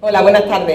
Hola, buenas tardes.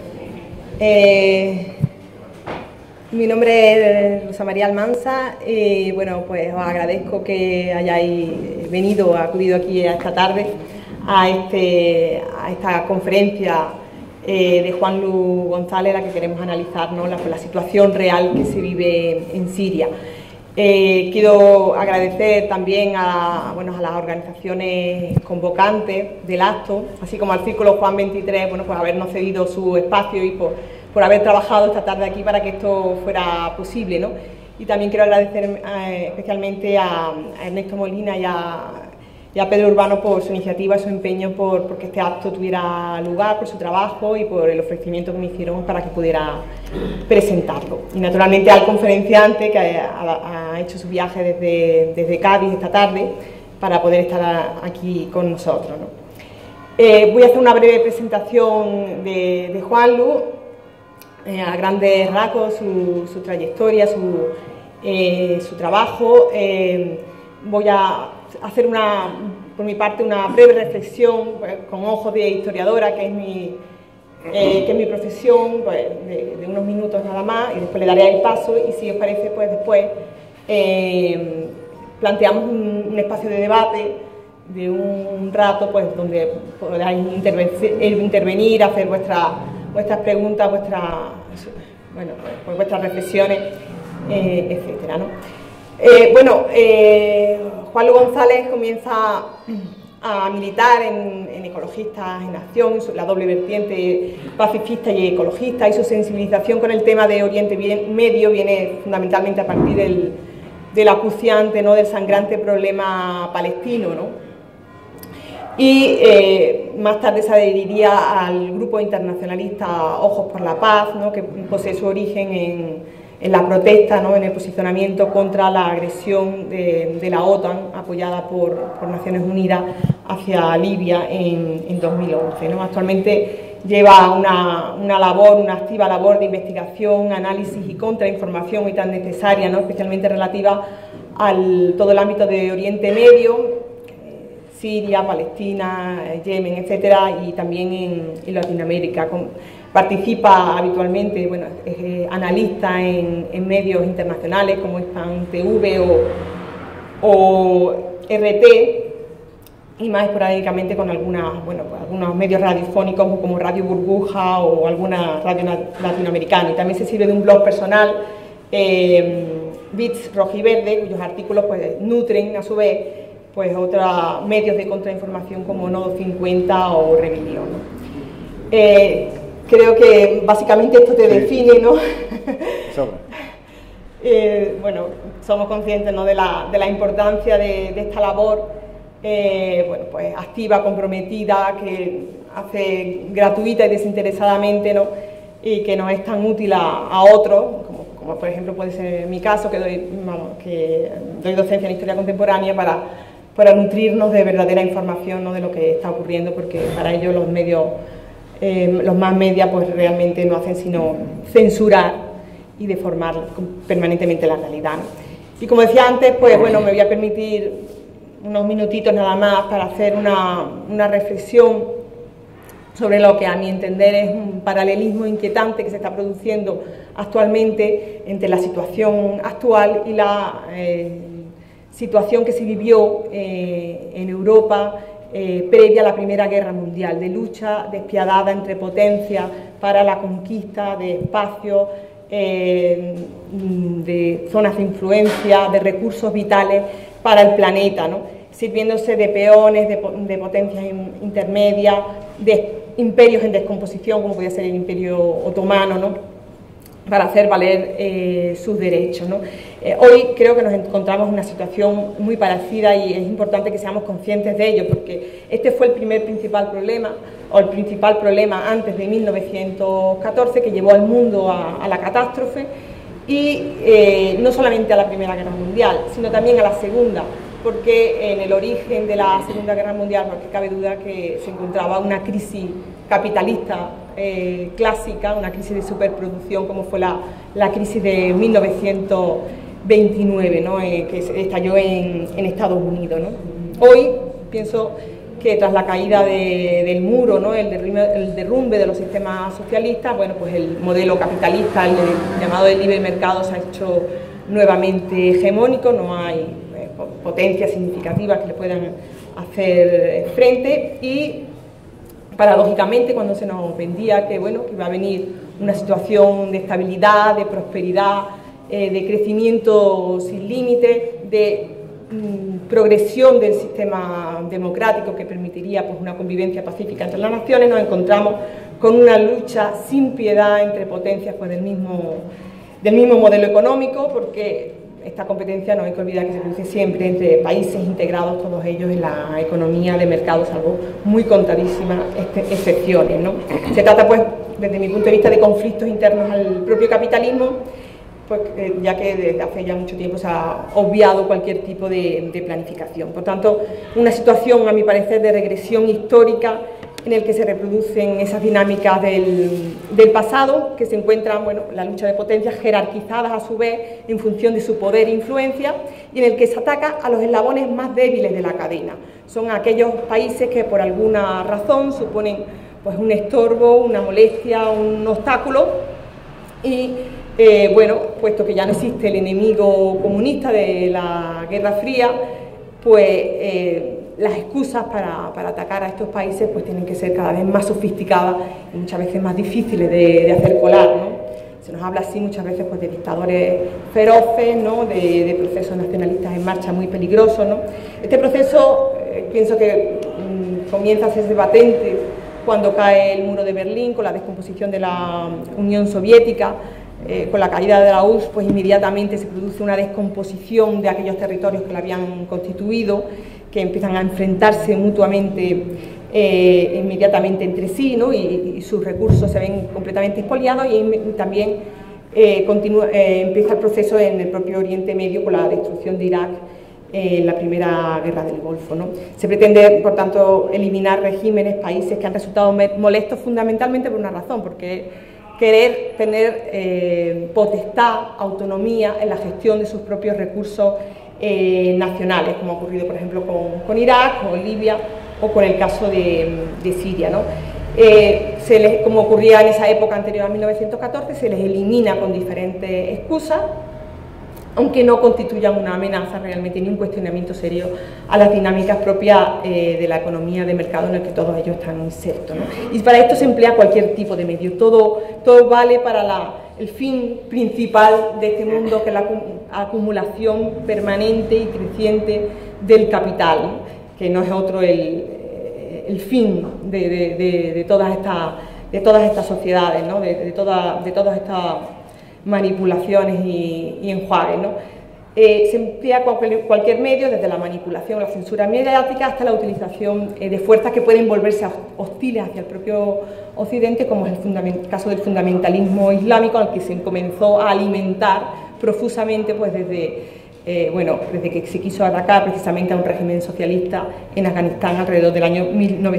Mi nombre es Rosa María Almanza y bueno, pues os agradezco que hayáis venido, acudido aquí esta tarde a esta conferencia de Juanlu González, en la que queremos analizar, ¿no?, la situación real que se vive en Siria. Quiero agradecer también a las organizaciones convocantes del acto, así como al Círculo Juan 23, por habernos cedido su espacio y por haber trabajado esta tarde aquí para que esto fuera posible, ¿no? Y también quiero agradecer especialmente a Ernesto Molina y a Pedro Urbano por su iniciativa, su empeño porque este acto tuviera lugar, por su trabajo y por el ofrecimiento que me hicieron para que pudiera presentarlo. Y naturalmente al conferenciante que ha hecho su viaje desde Cádiz esta tarde para poder estar aquí con nosotros, ¿no? Voy a hacer una breve presentación de Juanlu, a grandes rasgos, su trayectoria, su trabajo. Voy a hacer por mi parte una breve reflexión, pues, con ojos de historiadora, que es mi profesión, pues, de unos minutos nada más, y después le daré el paso y si os parece, pues después planteamos un espacio de debate de un rato, pues donde podáis intervenir, hacer vuestras preguntas, vuestras reflexiones, etcétera, ¿no? Juanlu González comienza a militar en Ecologistas en Acción, la doble vertiente pacifista y ecologista, y su sensibilización con el tema de Oriente Medio viene fundamentalmente a partir del acuciante, ¿no?, del sangrante problema palestino, ¿no? Y más tarde se adheriría al grupo internacionalista Ojos por la Paz, ¿no?, que posee su origen en la protesta, ¿no?, en el posicionamiento contra la agresión de la OTAN, apoyada por Naciones Unidas, hacia Libia en 2011, ¿no? Actualmente lleva una activa labor de investigación, análisis y contrainformación muy tan necesaria, ¿no?, especialmente relativa al todo el ámbito de Oriente Medio, Siria, Palestina, Yemen, etcétera, y también en Latinoamérica. Participa habitualmente, es analista en medios internacionales como Hispan TV o RT, y más esporádicamente con algunos medios radiofónicos como Radio Burbuja o alguna radio latinoamericana. Y también se sirve de un blog personal, Bits Rojiverde, cuyos artículos pues nutren a su vez pues otros medios de contrainformación como Nodo 50 o Rebelión, ¿no? Creo que básicamente esto te define, ¿no? Somos conscientes, ¿no?, de la importancia de esta labor, pues activa, comprometida, que hace gratuita y desinteresadamente, ¿no?, y que nos es tan útil a otros, como por ejemplo puede ser mi caso, que doy docencia en historia contemporánea para nutrirnos de verdadera información, ¿no?, de lo que está ocurriendo, porque para ello los medios, los más media, pues realmente no hacen sino censurar y deformar permanentemente la realidad, ¿no? Y como decía antes, pues me voy a permitir unos minutitos nada más para hacer una reflexión sobre lo que a mi entender es un paralelismo inquietante que se está produciendo actualmente entre la situación actual y la situación que se vivió en Europa previa a la Primera Guerra Mundial, de lucha despiadada entre potencias para la conquista de espacios, de zonas de influencia, de recursos vitales para el planeta, ¿no?, sirviéndose de peones, de potencias intermedias, de imperios en descomposición, como podía ser el Imperio Otomano, ¿no?, para hacer valer sus derechos, ¿no? Hoy creo que nos encontramos en una situación muy parecida y es importante que seamos conscientes de ello, porque este fue el principal problema antes de 1914 que llevó al mundo a la catástrofe, y no solamente a la Primera Guerra Mundial, sino también a la Segunda, porque en el origen de la Segunda Guerra Mundial no cabe duda que se encontraba una crisis capitalista clásica, una crisis de superproducción como fue la crisis de 1929, ¿no?, que estalló en Estados Unidos, ¿no? Hoy pienso que tras la caída del muro, ¿no? el derrumbe de los sistemas socialistas, bueno, pues el modelo capitalista, el llamado de libre mercado, se ha hecho nuevamente hegemónico, no hay potencias significativas que le puedan hacer frente y, paradójicamente, cuando se nos vendía que, bueno, que iba a venir una situación de estabilidad, de prosperidad, de crecimiento sin límites, de progresión del sistema democrático que permitiría pues, una convivencia pacífica entre las naciones, nos encontramos con una lucha sin piedad entre potencias pues, del mismo modelo económico, porque esta competencia no hay que olvidar que se produce siempre entre países integrados, todos ellos en la economía de mercado, salvo muy contadísimas excepciones, ¿no? Se trata, pues, desde mi punto de vista, de conflictos internos al propio capitalismo, pues, ya que desde hace ya mucho tiempo se ha obviado cualquier tipo de planificación. Por tanto, una situación, a mi parecer, de regresión histórica en el que se reproducen esas dinámicas del pasado, que se encuentran, bueno, la lucha de potencias jerarquizadas a su vez en función de su poder e influencia, y en el que se ataca a los eslabones más débiles de la cadena. Son aquellos países que por alguna razón suponen pues, un estorbo, una molestia, un obstáculo, y bueno, puesto que ya no existe el enemigo comunista de la Guerra Fría, pues las excusas para atacar a estos países pues tienen que ser cada vez más sofisticadas y muchas veces más difíciles de hacer colar, ¿no? Se nos habla así muchas veces pues, de dictadores feroces, ¿no? de procesos nacionalistas en marcha muy peligrosos, ¿no? Este proceso pienso que comienza a hacerse patente cuando cae el muro de Berlín, con la descomposición de la Unión Soviética. Con la caída de la URSS, pues inmediatamente se produce una descomposición de aquellos territorios que la habían constituido, que empiezan a enfrentarse mutuamente, inmediatamente entre sí, ¿no? y sus recursos se ven completamente expoliados, y también empieza el proceso en el propio Oriente Medio con la destrucción de Irak en la primera guerra del Golfo, ¿no? Se pretende, por tanto, eliminar regímenes, países que han resultado molestos fundamentalmente por una razón, porque querer tener potestad, autonomía en la gestión de sus propios recursos nacionales, como ha ocurrido, por ejemplo, con Irak, con Libia o con el caso de Siria, ¿no? Como ocurría en esa época anterior a 1914, se les elimina con diferentes excusas, aunque no constituyan una amenaza realmente ni un cuestionamiento serio a las dinámicas propias de la economía de mercado en el que todos ellos están insertos, ¿no? Y para esto se emplea cualquier tipo de medio, todo vale para el fin principal de este mundo, que es la acumulación permanente y creciente del capital, ¿no? Que no es otro el fin de todas estas sociedades, ¿no? de todas estas manipulaciones y enjuagues, ¿no? Se emplea cualquier medio, desde la manipulación, la censura mediática, hasta la utilización de fuerzas que pueden volverse hostiles hacia el propio Occidente, como es el caso del fundamentalismo islámico, al que se comenzó a alimentar profusamente pues desde que se quiso atacar precisamente a un régimen socialista en Afganistán alrededor del año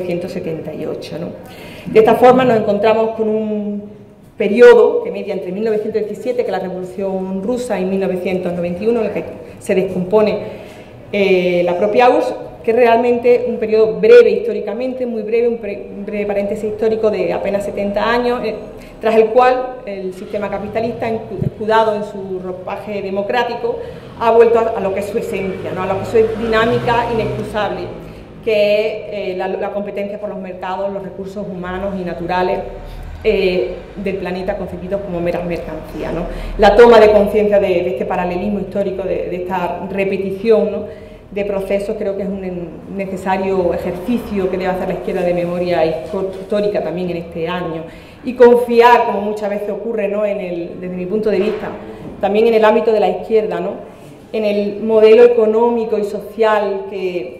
1978, ¿no? De esta forma nos encontramos con un periodo que media entre 1917, que es la Revolución Rusa, y 1991, en el que se descompone la propia URSS, que es realmente un periodo breve históricamente, muy breve, un breve paréntesis histórico de apenas 70 años, tras el cual el sistema capitalista, escudado en su ropaje democrático, ha vuelto a lo que es su esencia, ¿no? A lo que es su dinámica inexcusable, que es la competencia por los mercados, los recursos humanos y naturales del planeta, concebidos como meras mercancías, ¿no? La toma de conciencia de este paralelismo histórico, de esta repetición, ¿no? de procesos, creo que es un necesario ejercicio que debe hacer la izquierda de memoria histórica también en este año, y confiar, como muchas veces ocurre, ¿no? Desde mi punto de vista, también en el ámbito de la izquierda, ¿no? En el modelo económico y social que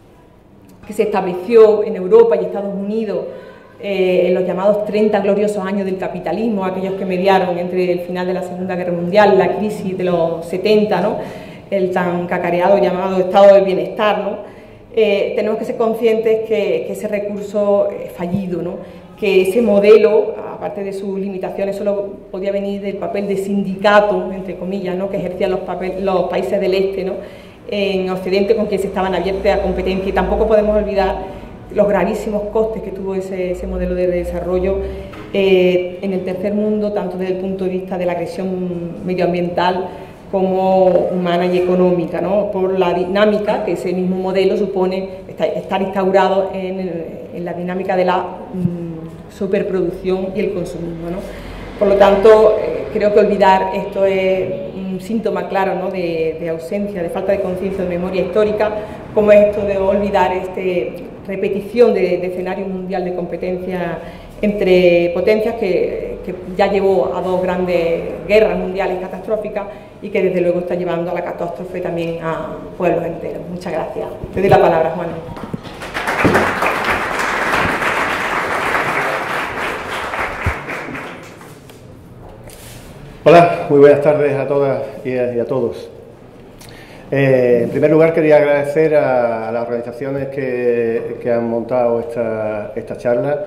se estableció en Europa y Estados Unidos en los llamados 30 gloriosos años del capitalismo, aquellos que mediaron entre el final de la Segunda Guerra Mundial, la crisis de los 70, ¿no? El tan cacareado llamado estado del bienestar, ¿no? Tenemos que ser conscientes que ese recurso es fallido, ¿no? Que ese modelo, aparte de sus limitaciones, solo podía venir del papel de sindicato, entre comillas, ¿no? Que ejercían los países del este, ¿no? En Occidente, con quien se estaban abiertos a competencia. Y tampoco podemos olvidar los gravísimos costes que tuvo ese modelo de desarrollo en el tercer mundo, tanto desde el punto de vista de la agresión medioambiental como humana y económica, ¿no? Por la dinámica que ese mismo modelo supone estar instaurado en la dinámica de la superproducción y el consumismo, ¿no? Por lo tanto, creo que olvidar esto es un síntoma claro, ¿no?, de ausencia, de falta de conciencia, de memoria histórica, como esto de olvidar repetición de escenario mundial de competencia entre potencias que ya llevó a dos grandes guerras mundiales catastróficas y que desde luego está llevando a la catástrofe también a pueblos enteros. Muchas gracias. Te doy la palabra, Juan. Hola, muy buenas tardes a todas y a todos. En primer lugar, quería agradecer a las organizaciones que han montado esta charla,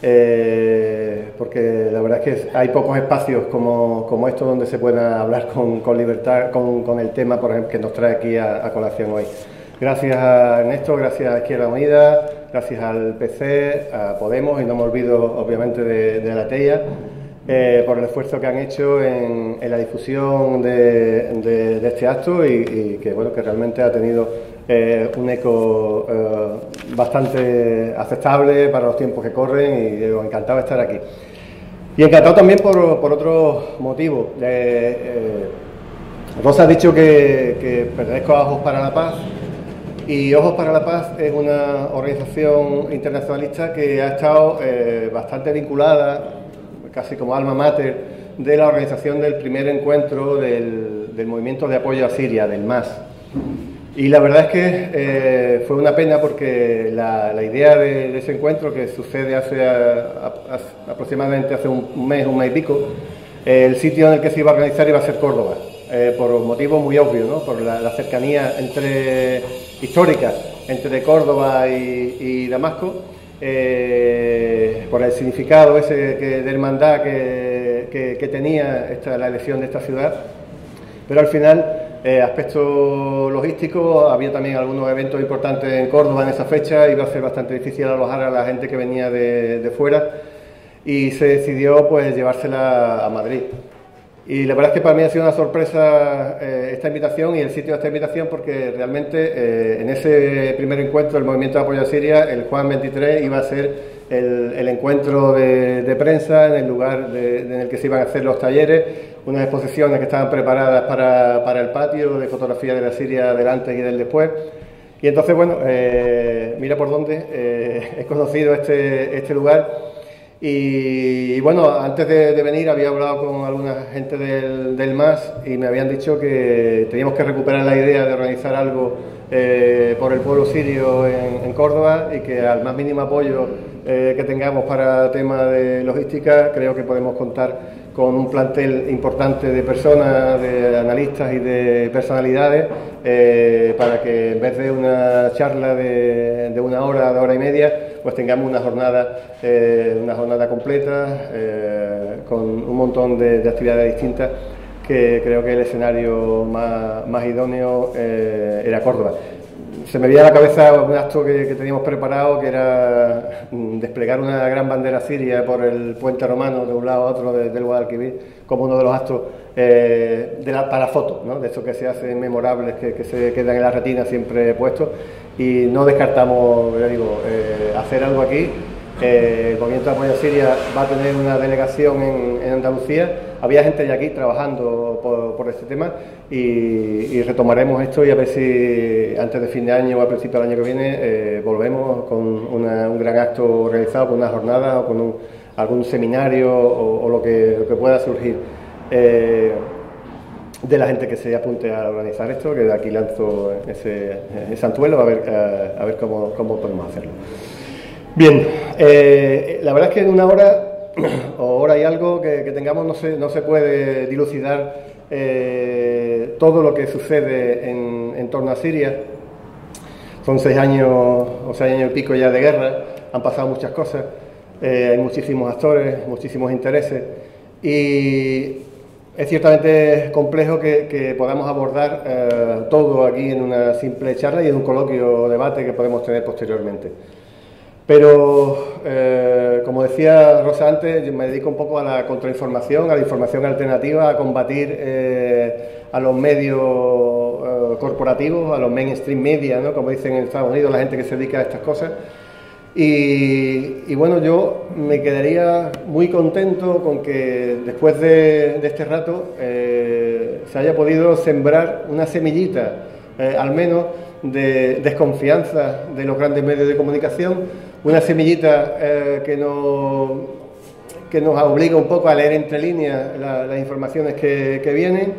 porque la verdad es que hay pocos espacios como estos donde se pueda hablar con libertad con el tema, por ejemplo, que nos trae aquí a colación hoy. Gracias a Ernesto, gracias a Izquierda Unida, gracias al PC, a Podemos, y no me olvido obviamente de la TEIA, por el esfuerzo que han hecho en la difusión de este acto y que, bueno, que realmente ha tenido un eco bastante aceptable para los tiempos que corren, y encantado de estar aquí. Y encantado también por otro motivo. Rosa ha dicho que pertenezco a Ojos para la Paz, y Ojos para la Paz es una organización internacionalista que ha estado bastante vinculada, casi como alma mater, de la organización del primer encuentro del movimiento de apoyo a Siria, del MAS. Y la verdad es que fue una pena porque la idea de ese encuentro, que sucede aproximadamente hace un mes y pico, el sitio en el que se iba a organizar iba a ser Córdoba, por motivos muy obvios, ¿no? Por la cercanía histórica entre Córdoba y Damasco, por el significado ese de hermandad que tenía la elección de esta ciudad. Pero al final, aspecto logístico, había también algunos eventos importantes en Córdoba en esa fecha, iba a ser bastante difícil alojar a la gente que venía de fuera, y se decidió pues llevársela a Madrid. Y la verdad es que para mí ha sido una sorpresa esta invitación y el sitio de esta invitación, porque realmente en ese primer encuentro del Movimiento de Apoyo a Siria, el Juan 23 iba a ser el encuentro de prensa en el lugar en el que se iban a hacer los talleres, unas exposiciones que estaban preparadas para el patio de fotografía de la Siria del antes y del después. Y entonces, bueno, mira por dónde he conocido este lugar. Y bueno, antes de venir había hablado con alguna gente del MAS y me habían dicho que teníamos que recuperar la idea de organizar algo por el pueblo sirio en Córdoba, y que al más mínimo apoyo que tengamos para tema de logística, creo que podemos contar con un plantel importante de personas, de analistas y de personalidades, para que en vez de una charla de una hora, de hora y media, pues tengamos una jornada completa, con un montón de actividades distintas, que creo que el escenario más idóneo era Córdoba. Se me viene a la cabeza un acto que teníamos preparado, que era desplegar una gran bandera siria por el puente romano de un lado a otro del Guadalquivir, como uno de los actos para fotos, ¿no? De estos que se hacen memorables, que se quedan en la retina siempre puestos, y no descartamos, ya digo, hacer algo aquí. El Movimiento de Apoyo a Siria va a tener una delegación en Andalucía. Había gente ya aquí trabajando por este tema, y retomaremos esto, y a ver si antes de fin de año o a principios del año que viene volvemos con un gran acto organizado, con una jornada o con algún seminario o lo que pueda surgir de la gente que se apunte a organizar esto, que de aquí lanzo ese anzuelo a ver cómo podemos hacerlo. Bien, la verdad es que en una hora o hora y algo que tengamos no se puede dilucidar todo lo que sucede en torno a Siria. Son 6 años o 6 años y pico ya de guerra, han pasado muchas cosas, hay muchísimos actores, muchísimos intereses, y es ciertamente complejo que podamos abordar todo aquí en una simple charla y en un coloquio o debate que podemos tener posteriormente. Pero, como decía Rosa antes, yo me dedico un poco a la contrainformación, a la información alternativa, a combatir a los medios corporativos, a los mainstream media, ¿no? Como dicen en Estados Unidos, la gente que se dedica a estas cosas. Y bueno, yo me quedaría muy contento con que después de este rato se haya podido sembrar una semillita, al menos, de desconfianza de los grandes medios de comunicación, una semillita que nos obliga un poco a leer entre líneas las informaciones que vienen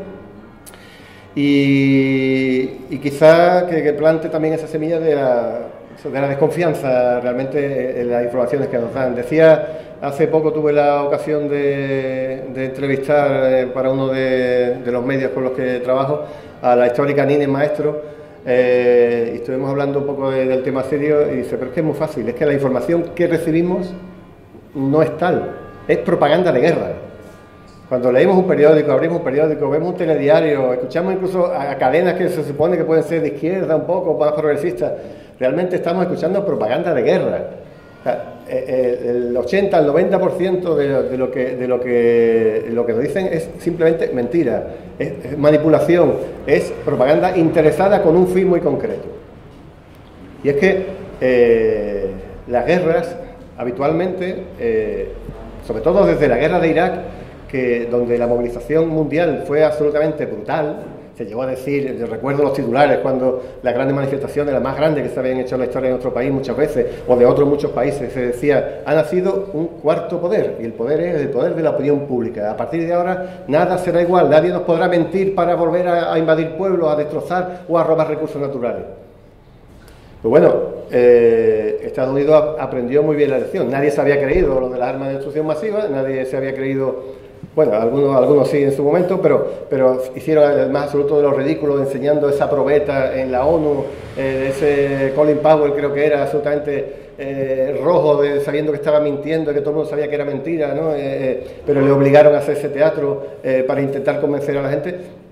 y quizá que plante también esa semilla de la desconfianza realmente en las informaciones que nos dan. Decía, hace poco tuve la ocasión de entrevistar para uno de los medios con los que trabajo a la histórica Nine Maestro. Y estuvimos hablando un poco del tema serio y dice, pero es que es muy fácil, es que la información que recibimos no es tal, es propaganda de guerra. Cuando leemos un periódico, abrimos un periódico, vemos un telediario, escuchamos incluso a cadenas que se supone que pueden ser de izquierda un poco, más progresistas, realmente estamos escuchando propaganda de guerra. O sea, el 80 al 90% de lo que nos dicen es simplemente mentira, es manipulación, es propaganda interesada con un fin muy concreto. Y es que las guerras habitualmente, sobre todo desde la guerra de Irak, donde la movilización mundial fue absolutamente brutal, se llegó a decir, yo recuerdo los titulares cuando las grandes manifestaciones, las más grandes que se habían hecho en la historia de nuestro país muchas veces, o de otros muchos países, se decía, ha nacido un cuarto poder, y el poder es el poder de la opinión pública. A partir de ahora nada será igual, nadie nos podrá mentir para volver a invadir pueblos, a destrozar o a robar recursos naturales. Pues bueno, Estados Unidos aprendió muy bien la lección, nadie se había creído lo de las armas de destrucción masiva, nadie se había creído... Bueno, algunos sí en su momento, pero hicieron el más absoluto de los ridículos enseñando esa probeta en la ONU, ese Colin Powell creo que era absolutamente rojo, sabiendo que estaba mintiendo, que todo el mundo sabía que era mentira, ¿no? Pero le obligaron a hacer ese teatro para intentar convencer a la gente.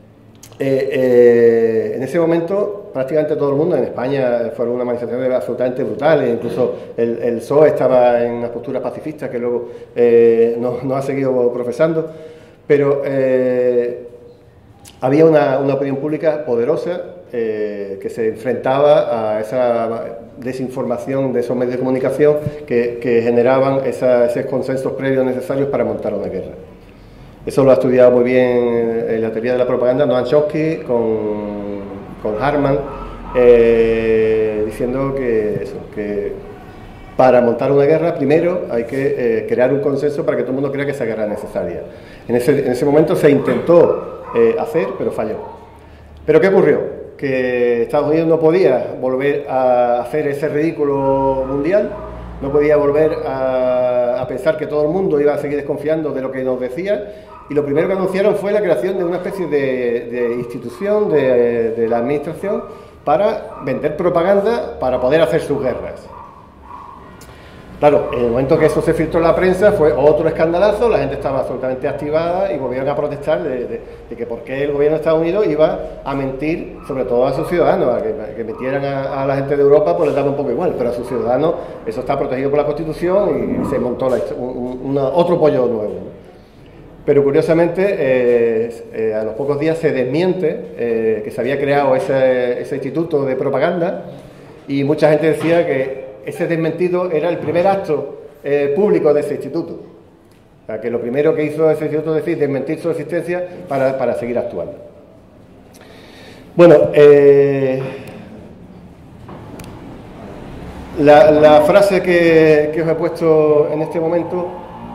En ese momento prácticamente todo el mundo, en España fueron unas manifestaciones absolutamente brutales, incluso el PSOE estaba en una postura pacifista que luego no ha seguido profesando, pero había una opinión pública poderosa que se enfrentaba a esa desinformación de esos medios de comunicación que generaban esos consensos previos necesarios para montar una guerra. Eso lo ha estudiado muy bien en la teoría de la propaganda Noam Chomsky con Hartman, diciendo que para montar una guerra primero hay que crear un consenso para que todo el mundo crea que esa guerra es necesaria. En ese momento se intentó hacer, pero falló. ¿Pero qué ocurrió? Que Estados Unidos no podía volver a hacer ese ridículo mundial, no podía volver a pensar que todo el mundo iba a seguir desconfiando de lo que nos decía, y lo primero que anunciaron fue la creación de una especie de institución de la administración para vender propaganda para poder hacer sus guerras. Claro, en el momento que eso se filtró en la prensa fue otro escandalazo, la gente estaba absolutamente activada y volvieron a protestar de que por qué el gobierno de Estados Unidos iba a mentir, sobre todo a sus ciudadanos, a que mintieran a la gente de Europa, pues les daba un poco igual, pero a sus ciudadanos eso está protegido por la Constitución y se montó otro pollo nuevo, ¿no? Pero curiosamente, a los pocos días se desmiente que se había creado ese instituto de propaganda y mucha gente decía que ese desmentido era el primer acto público de ese instituto. O sea, que lo primero que hizo ese instituto es decir, desmentir su existencia para seguir actuando. Bueno, la frase que os he puesto en este momento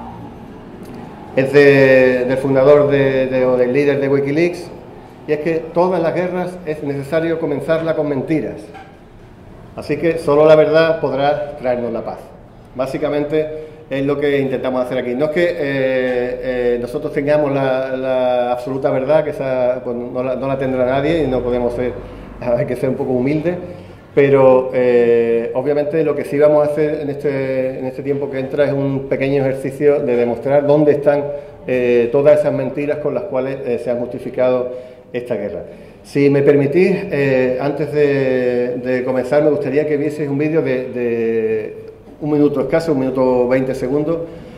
es del fundador o del líder de Wikileaks, y es que todas las guerras es necesario comenzarlas con mentiras. Así que solo la verdad podrá traernos la paz. Básicamente es lo que intentamos hacer aquí. No es que nosotros tengamos la absoluta verdad, que esa pues, no la tendrá nadie y no podemos ser, hay que ser un poco humildes, pero obviamente lo que sí vamos a hacer en este tiempo que entra es un pequeño ejercicio de demostrar dónde están todas esas mentiras con las cuales se ha justificado esta guerra. Si me permitís, antes de comenzar me gustaría que vieseis un vídeo de un minuto escaso, 1 minuto 20 segundos,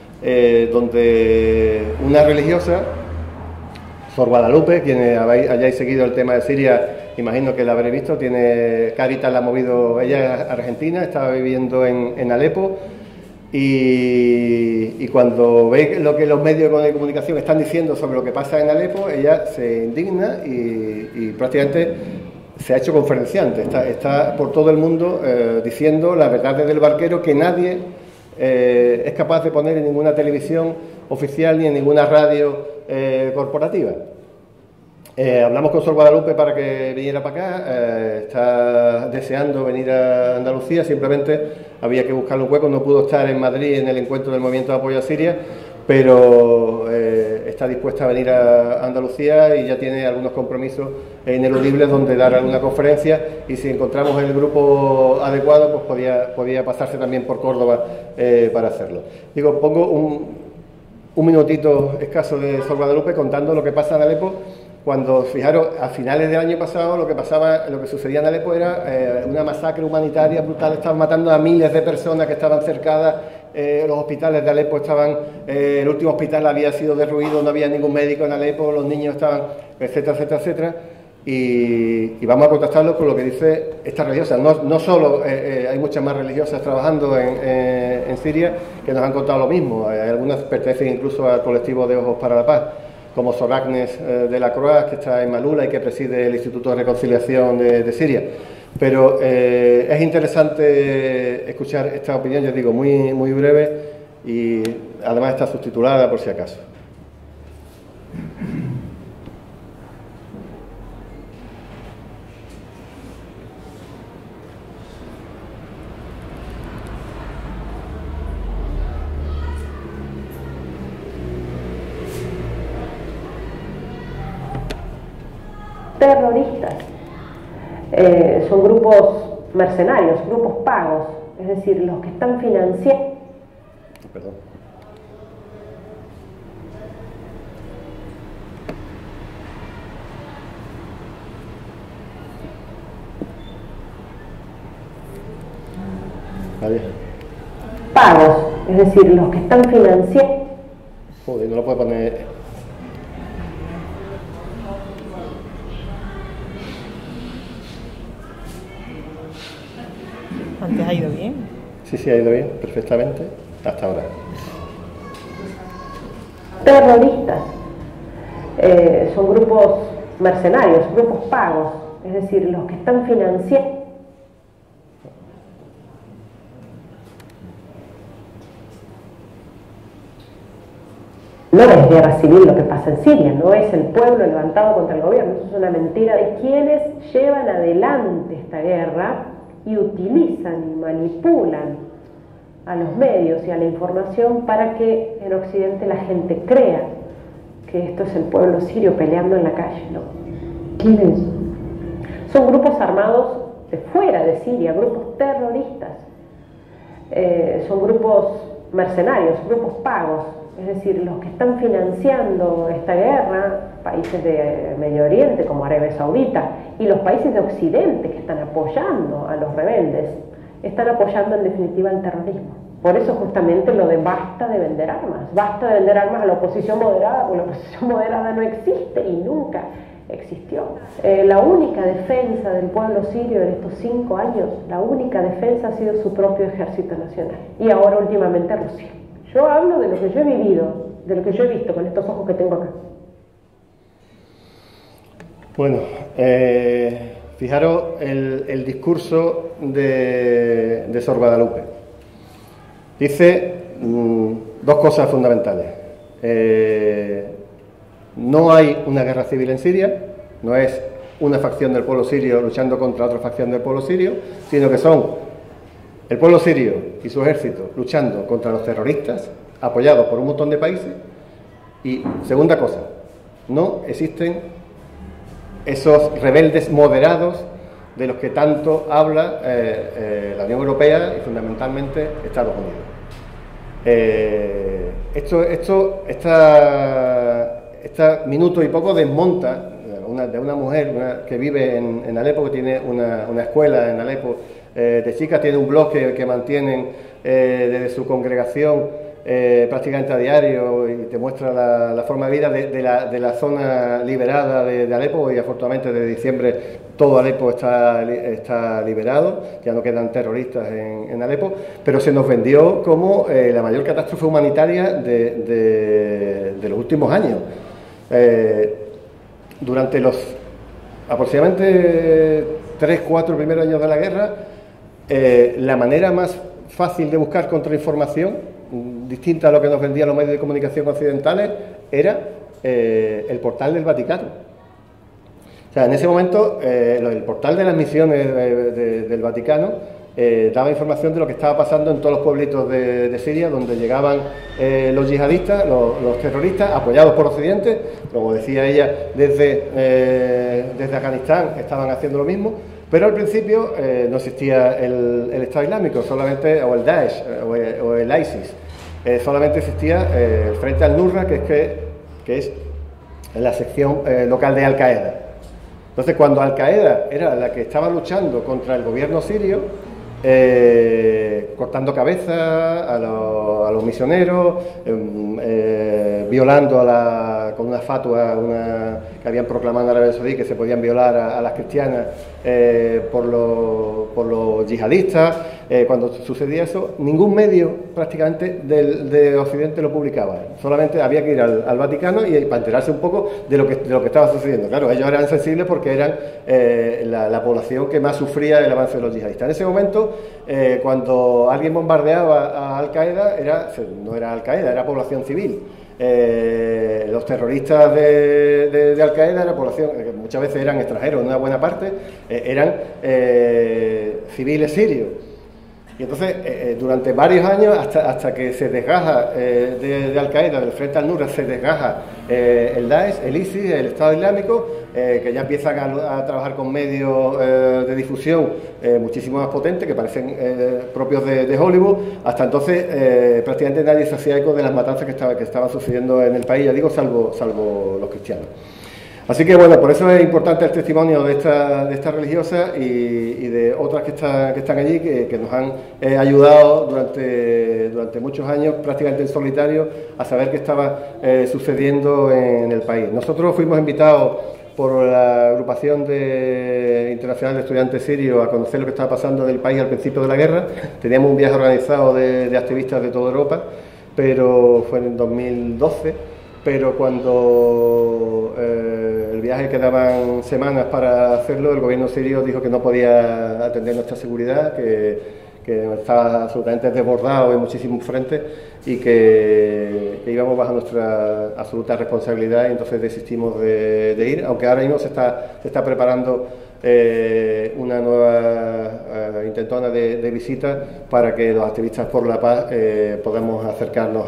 donde una religiosa, Sor Guadalupe, quienes hayáis seguido el tema de Siria, imagino que la habréis visto, Cáritas la ha movido, ella es argentina, estaba viviendo en Alepo, y cuando ve lo que los medios de comunicación están diciendo sobre lo que pasa en Alepo, ella se indigna y prácticamente se ha hecho conferenciante, está por todo el mundo diciendo las verdades del barquero que nadie es capaz de poner en ninguna televisión oficial ni en ninguna radio corporativa. Hablamos con Sor Guadalupe para que viniera para acá, está deseando venir a Andalucía, simplemente había que buscarle un hueco, no pudo estar en Madrid en el encuentro del Movimiento de Apoyo a Siria, pero está dispuesta a venir a Andalucía y ya tiene algunos compromisos ineludibles donde dar alguna conferencia, y si encontramos el grupo adecuado pues podía pasarse también por Córdoba para hacerlo. Digo, pongo un minutito escaso de Sor Guadalupe contando lo que pasa en Alepo. Cuando, fijaros, a finales del año pasado lo que sucedía en Alepo era una masacre humanitaria brutal, estaban matando a miles de personas que estaban cercadas, los hospitales de Alepo el último hospital había sido derruido, no había ningún médico en Alepo, los niños estaban, etcétera, etcétera, etcétera, y vamos a contrastarlo con lo que dice esta religiosa. No solo hay muchas más religiosas trabajando en Siria que nos han contado lo mismo, hay algunas pertenecen incluso al colectivo de Ojos para la Paz, como Sor Agnes de la Croix, que está en Malula y que preside el Instituto de Reconciliación de Siria. Pero es interesante escuchar esta opinión, ya digo, muy, muy breve, y además está subtitulada por si acaso. Terroristas son grupos mercenarios, grupos pagos, es decir, los que están financiando. Perdón. Vale. Pagos, es decir, los que están financiando. Joder, no lo puedo poner. Antes ha ido bien. Sí, ha ido bien, perfectamente, hasta ahora. Terroristas son grupos mercenarios, grupos pagos, es decir, los que están financiando. No es guerra civil lo que pasa en Siria, no es el pueblo levantado contra el gobierno, eso es una mentira de quienes llevan adelante esta guerra y utilizan y manipulan a los medios y a la información para que en Occidente la gente crea que esto es el pueblo sirio peleando en la calle, ¿no? ¿Quiénes? Son grupos armados de fuera de Siria, grupos terroristas, son grupos mercenarios, grupos pagos, es decir, los que están financiando esta guerra, países de Medio Oriente como Arabia Saudita y los países de Occidente que están apoyando a los rebeldes, están apoyando en definitiva el terrorismo. Por eso justamente lo de basta de vender armas a la oposición moderada, porque la oposición moderada no existe y nunca existió. La única defensa del pueblo sirio en estos 5 años, la única defensa ha sido su propio ejército nacional y ahora últimamente Rusia. Yo hablo de lo que yo he vivido, de lo que yo he visto con estos ojos que tengo acá. Bueno, fijaros el discurso de Sor Guadalupe. Dice 2 cosas fundamentales. No hay una guerra civil en Siria, no es una facción del pueblo sirio luchando contra otra facción del pueblo sirio, sino que son el pueblo sirio y su ejército luchando contra los terroristas, apoyados por un montón de países. Y segunda cosa, no existen esos rebeldes moderados de los que tanto habla la Unión Europea y fundamentalmente Estados Unidos. Esta minuto y poco desmonta de una mujer que vive en Alepo, que tiene una escuela en Alepo de chicas, tiene un blog que mantienen desde su congregación prácticamente a diario, y te muestra la forma de vida de la zona liberada de Alepo, y afortunadamente desde diciembre todo Alepo está liberado, ya no quedan terroristas en Alepo, pero se nos vendió como la mayor catástrofe humanitaria de los últimos años. Durante los aproximadamente 3-4 primeros años de la guerra, la manera más fácil de buscar contrainformación, distinta a lo que nos vendían los medios de comunicación occidentales, era el portal del Vaticano. O sea, en ese momento, el portal de las misiones del Vaticano daba información de lo que estaba pasando en todos los pueblitos de Siria, donde llegaban los yihadistas, los terroristas, apoyados por Occidente. Como decía ella, desde Afganistán estaban haciendo lo mismo. Pero al principio no existía el Estado Islámico, solamente, o el Daesh, o el ISIS. Solamente existía el Frente al-Nusra, que es la sección local de Al-Qaeda. Entonces, cuando Al-Qaeda era la que estaba luchando contra el gobierno sirio, cortando cabezas a los misioneros, violando con una fatua que habían proclamado en Arabia Saudí, que se podían violar a las cristianas por los yihadistas. Cuando sucedía eso, ningún medio prácticamente de Occidente lo publicaba. Solamente había que ir al Vaticano y para enterarse un poco de lo que estaba sucediendo. Claro, ellos eran sensibles porque eran la población que más sufría el avance de los yihadistas. En ese momento, cuando alguien bombardeaba a Al-Qaeda, no era Al-Qaeda, era población civil. Los terroristas de Al-Qaeda era población, muchas veces eran extranjeros, una buena parte eran civiles sirios. Y entonces, durante varios años, hasta que se desgaja de Al-Qaeda, del Frente al-Nusra, se desgaja el Daesh, el ISIS, el Estado Islámico, que ya empiezan a trabajar con medios de difusión muchísimo más potentes, que parecen propios de Hollywood. Hasta entonces, prácticamente nadie se hacía eco de las matanzas que estaban sucediendo en el país, ya digo, salvo los cristianos. Así que bueno, por eso es importante el testimonio de esta religiosa y de otras que están allí, que nos han ayudado durante muchos años, prácticamente en solitario, a saber qué estaba sucediendo en el país. Nosotros fuimos invitados por la agrupación internacional de estudiantes sirios a conocer lo que estaba pasando en el país al principio de la guerra. Teníamos un viaje organizado de activistas de toda Europa, pero fue en 2012. Pero cuando el viaje quedaban semanas para hacerlo, el gobierno sirio dijo que no podía atender nuestra seguridad, que estaba absolutamente desbordado en muchísimos frentes y que íbamos bajo nuestra absoluta responsabilidad, y entonces desistimos de ir, aunque ahora mismo se está preparando una nueva intentona de visita para que los activistas por la paz podamos acercarnos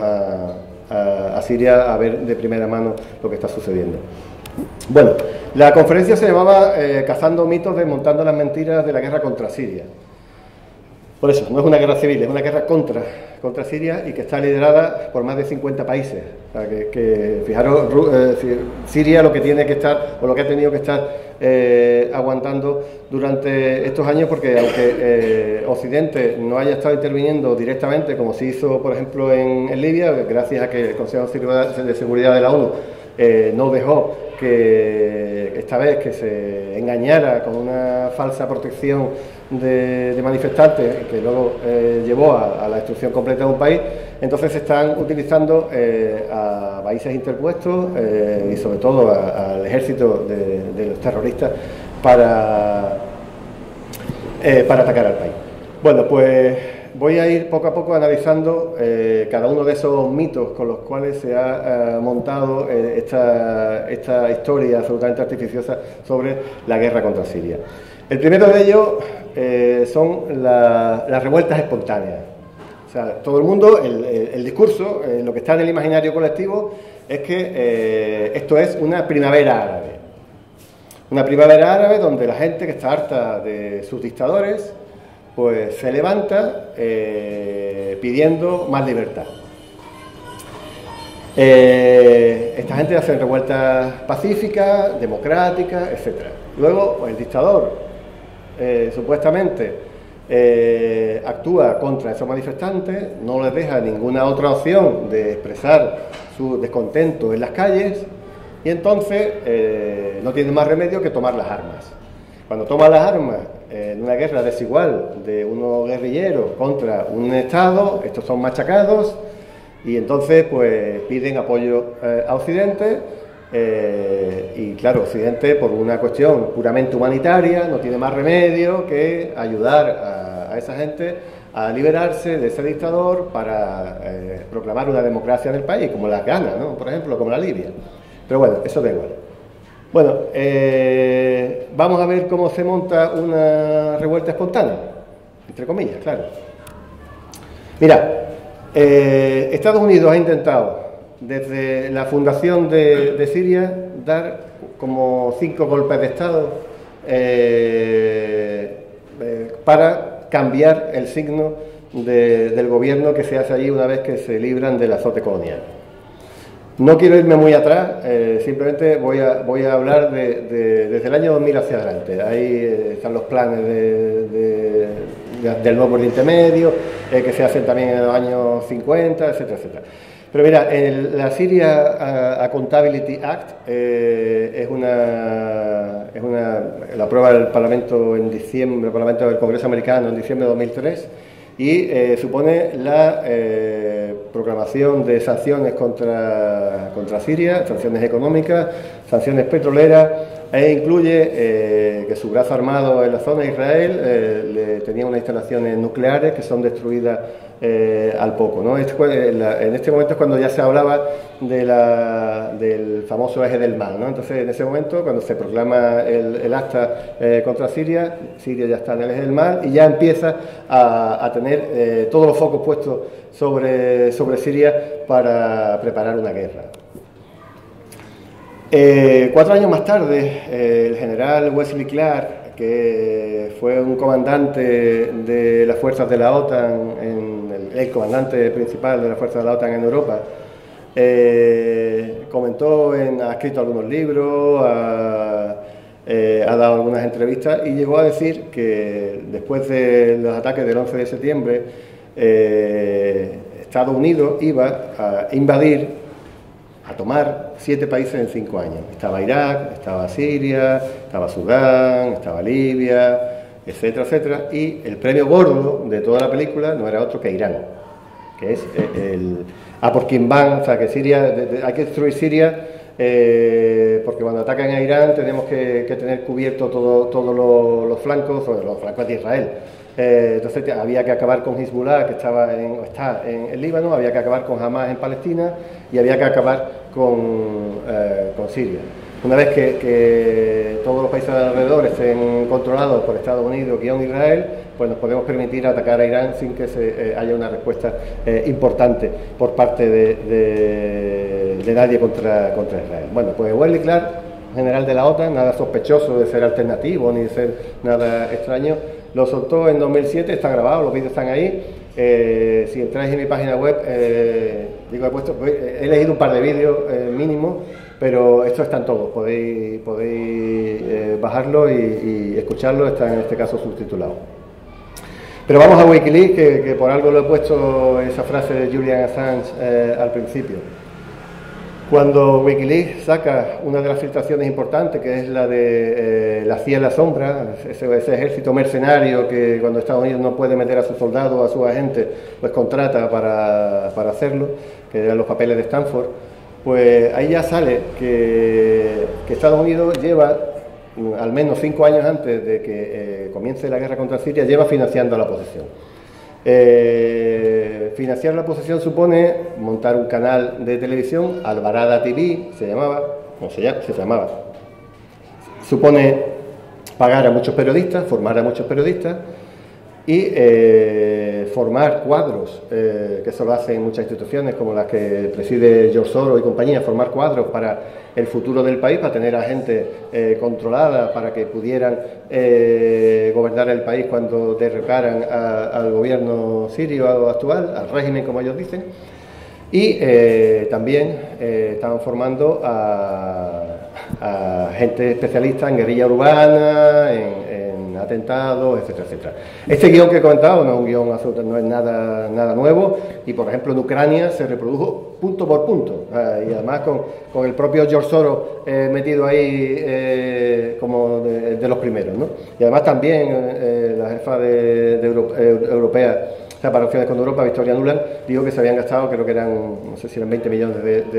a Siria a ver de primera mano lo que está sucediendo. Bueno, la conferencia se llamaba Cazando mitos, desmontando las mentiras de la guerra contra Siria. Por eso, no es una guerra civil, es una guerra contra Siria, y que está liderada por más de 50 países. O sea, fijaros, Siria lo que tiene que estar, o lo que ha tenido que estar aguantando durante estos años, porque aunque Occidente no haya estado interviniendo directamente, como se hizo, por ejemplo, en Libia, gracias a que el Consejo de Seguridad de la ONU no dejó que esta vez que se engañara con una falsa protección de manifestantes, que luego llevó a la destrucción completa de un país. Entonces se están utilizando a países interpuestos y sobre todo al ejército de los terroristas para atacar al país. Bueno, pues voy a ir poco a poco analizando cada uno de esos mitos con los cuales se ha montado esta historia absolutamente artificiosa sobre la guerra contra Siria. El primero de ellos son las revueltas espontáneas. O sea, todo el mundo, el discurso, lo que está en el imaginario colectivo es que esto es una primavera árabe. Una primavera árabe donde la gente que está harta de sus dictadores pues se levanta pidiendo más libertad. Esta gente hace revueltas pacíficas, democráticas, etc. Luego, el dictador, supuestamente, actúa contra esos manifestantes, no les deja ninguna otra opción de expresar su descontento en las calles, y entonces no tiene más remedio que tomar las armas. Cuando toma las armas en una guerra desigual de unos guerrilleros contra un Estado, estos son machacados y entonces pues piden apoyo a Occidente. Y claro, Occidente, por una cuestión puramente humanitaria, no tiene más remedio que ayudar a esa gente a liberarse de ese dictador para proclamar una democracia en el país, como las Ghana, ¿no? Por ejemplo, como la Libia. Pero bueno, eso da igual. Bueno, vamos a ver cómo se monta una revuelta espontánea, entre comillas, claro. Mira, Estados Unidos ha intentado, desde la fundación de Siria, dar como 5 golpes de Estado para cambiar el signo del gobierno que se hace allí una vez que se libran del azote colonial. No quiero irme muy atrás, simplemente voy a hablar desde el año 2000 hacia adelante. Ahí están los planes del nuevo Oriente Medio, que se hacen también en los años 50, etcétera, etcétera. Pero mira, la Syria Accountability Act la aprueba el Parlamento en diciembre, el Parlamento del Congreso americano en diciembre de 2003, y supone la proclamación de sanciones contra Siria, sanciones económicas, sanciones petroleras, e incluye que su brazo armado en la zona de Israel tenía unas instalaciones nucleares que son destruidas al poco, ¿no? En este momento es cuando ya se hablaba del famoso eje del mal, ¿no? Entonces, en ese momento, cuando se proclama el acta contra Siria, Siria ya está en el eje del mal y ya empieza a tener todos los focos puestos sobre Siria para preparar una guerra. 4 años más tarde, el general Wesley Clark, que fue un comandante de las fuerzas de la OTAN, el comandante principal de las fuerzas de la OTAN en Europa, ha escrito algunos libros, ha dado algunas entrevistas y llegó a decir que después de los ataques del 11 de septiembre, Estados Unidos iba a invadir, a tomar 7 países en 5 años. Estaba Irak, estaba Siria, estaba Sudán, estaba Libia, etcétera, etcétera. Y el premio gordo de toda la película no era otro que Irán, que es por quien van, o sea, que Siria, hay que destruir Siria, porque cuando atacan a Irán tenemos que tener cubierto todos los flancos, o los flancos de Israel. Entonces había que acabar con Hezbollah, que está en Líbano, había que acabar con Hamas en Palestina y había que acabar con Siria. Una vez que todos los países alrededor estén controlados por Estados Unidos, Israel, pues nos podemos permitir atacar a Irán sin que haya una respuesta importante por parte de nadie contra Israel. Bueno, pues Wesley Clark, general de la OTAN, nada sospechoso de ser alternativo ni de ser nada extraño, lo soltó en 2007, está grabado, los vídeos están ahí. Si entráis en mi página web, he leído un par de vídeos mínimo, pero estos están todos, podéis bajarlo y escucharlo, está en este caso subtitulado. Pero vamos a Wikileaks, que por algo lo he puesto esa frase de Julian Assange al principio. Cuando Wikileaks saca una de las filtraciones importantes, que es la de la CIA en la sombra, ese ejército mercenario que cuando Estados Unidos no puede meter a sus soldados, a sus agentes, pues contrata para hacerlo, que eran los papeles de Stanford, pues ahí ya sale que Estados Unidos lleva, al menos 5 años antes de que comience la guerra contra Siria, lleva financiando a la oposición. Financiar la oposición supone montar un canal de televisión, Albarada TV se llamaba, supone pagar a muchos periodistas, formar a muchos periodistas y formar cuadros, que eso lo hacen muchas instituciones como las que preside George Soros y compañía, formar cuadros para el futuro del país, para tener a gente controlada, para que pudieran gobernar el país cuando derrocaran al gobierno sirio actual, al régimen como ellos dicen. Y también estaban formando a gente especialista en guerrilla urbana, en atentados, etcétera, etcétera. Este guión que he comentado no es un guión absoluto, no es nada nuevo, y por ejemplo en Ucrania se reprodujo punto por punto, y además con el propio George Soros metido ahí como de los primeros, ¿no? Y además también la jefa europea, o sea, para Relaciones con Europa, Victoria Nuland, dijo que se habían gastado, creo que eran, no sé si eran 20 millones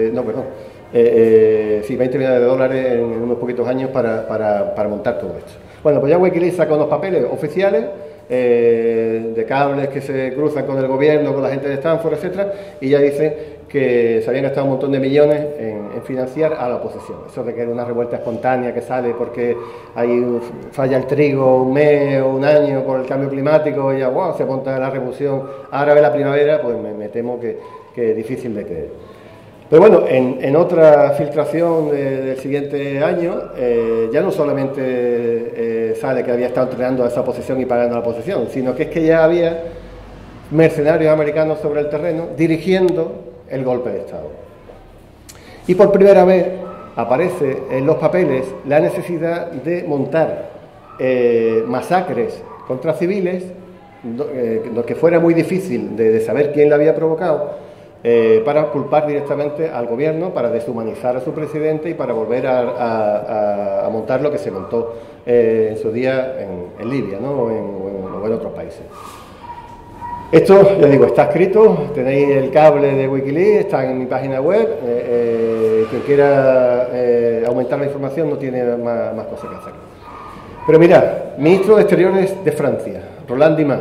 sí, 20 millones de dólares en unos poquitos años para montar todo esto. Bueno, pues ya Wikileaks saca unos papeles oficiales de cables que se cruzan con el gobierno, con la gente de Stanford, etcétera, y ya dicen que se habían gastado un montón de millones en financiar a la oposición. Eso de que era una revuelta espontánea que sale porque falla el trigo un mes o un año por el cambio climático y ya wow, se monta la revolución árabe la primavera, pues me temo que es difícil de creer. Pero bueno, en otra filtración del siguiente año, ya no solamente sale que había estado entrenando a esa oposición y pagando a la oposición, sino que es que ya había mercenarios americanos sobre el terreno dirigiendo el golpe de Estado. Y por primera vez aparece en los papeles la necesidad de montar masacres contra civiles, lo que fuera muy difícil de saber quién la había provocado, para culpar directamente al gobierno, para deshumanizar a su presidente y para volver a montar lo que se montó en su día en Libia, ¿no? o en otros países. Esto, ya digo, está escrito, tenéis el cable de Wikileaks, está en mi página web, quien quiera aumentar la información no tiene más cosas que hacer. Pero mirad, ministro de Exteriores de Francia, Roland Dimas,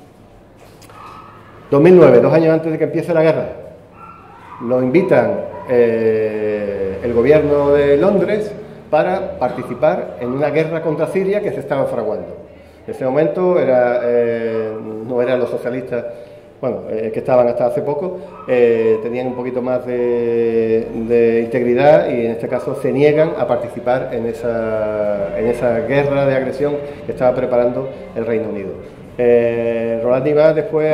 2009, 2 años antes de que empiece la guerra, lo invitan el gobierno de Londres para participar en una guerra contra Siria que se estaba fraguando. En ese momento no eran los socialistas, bueno, que estaban hasta hace poco, tenían un poquito más de integridad y en este caso se niegan a participar en esa guerra de agresión que estaba preparando el Reino Unido. Roland Dimas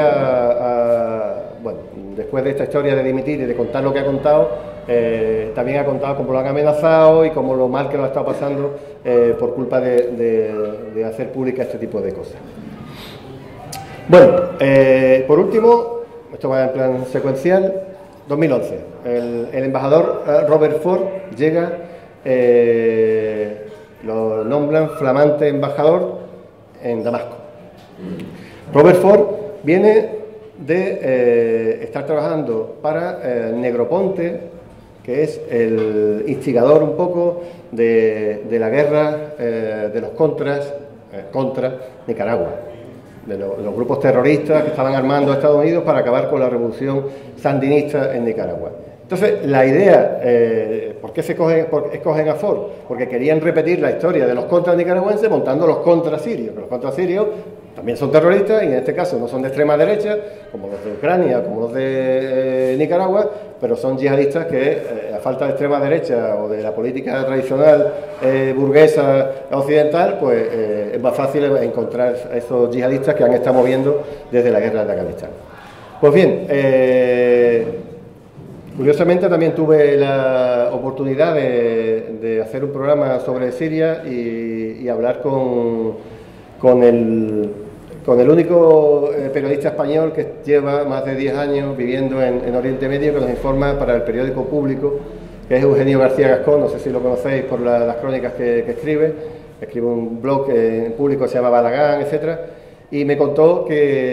después de esta historia de dimitir y de contar lo que ha contado, también ha contado cómo lo han amenazado y cómo lo mal que lo ha estado pasando por culpa de hacer pública este tipo de cosas. Bueno, por último, esto va en plan secuencial, 2011, el embajador Robert Ford llega, lo nombran flamante embajador en Damasco. Robert Ford viene de estar trabajando para Negroponte, que es el instigador un poco de la guerra de los contras contra Nicaragua, de los grupos terroristas que estaban armando a Estados Unidos para acabar con la revolución sandinista en Nicaragua. Entonces, la idea, ¿por qué escogen a Ford? Porque querían repetir la historia de los contras nicaragüenses montando los contras sirios. Los contras sirios también son terroristas y en este caso no son de extrema derecha, como los de Ucrania, como los de Nicaragua, pero son yihadistas que, a falta de extrema derecha o de la política tradicional burguesa occidental, pues es más fácil encontrar a esos yihadistas que han estado moviendo desde la guerra de Afganistán. Pues bien, curiosamente también tuve la oportunidad de hacer un programa sobre Siria y hablar con el único periodista español que lleva más de 10 años viviendo en Oriente Medio, que nos informa para el periódico Público, que es Eugenio García Gascón, no sé si lo conocéis por las crónicas que escribe un blog en Público que se llama Balagán, etcétera, y me contó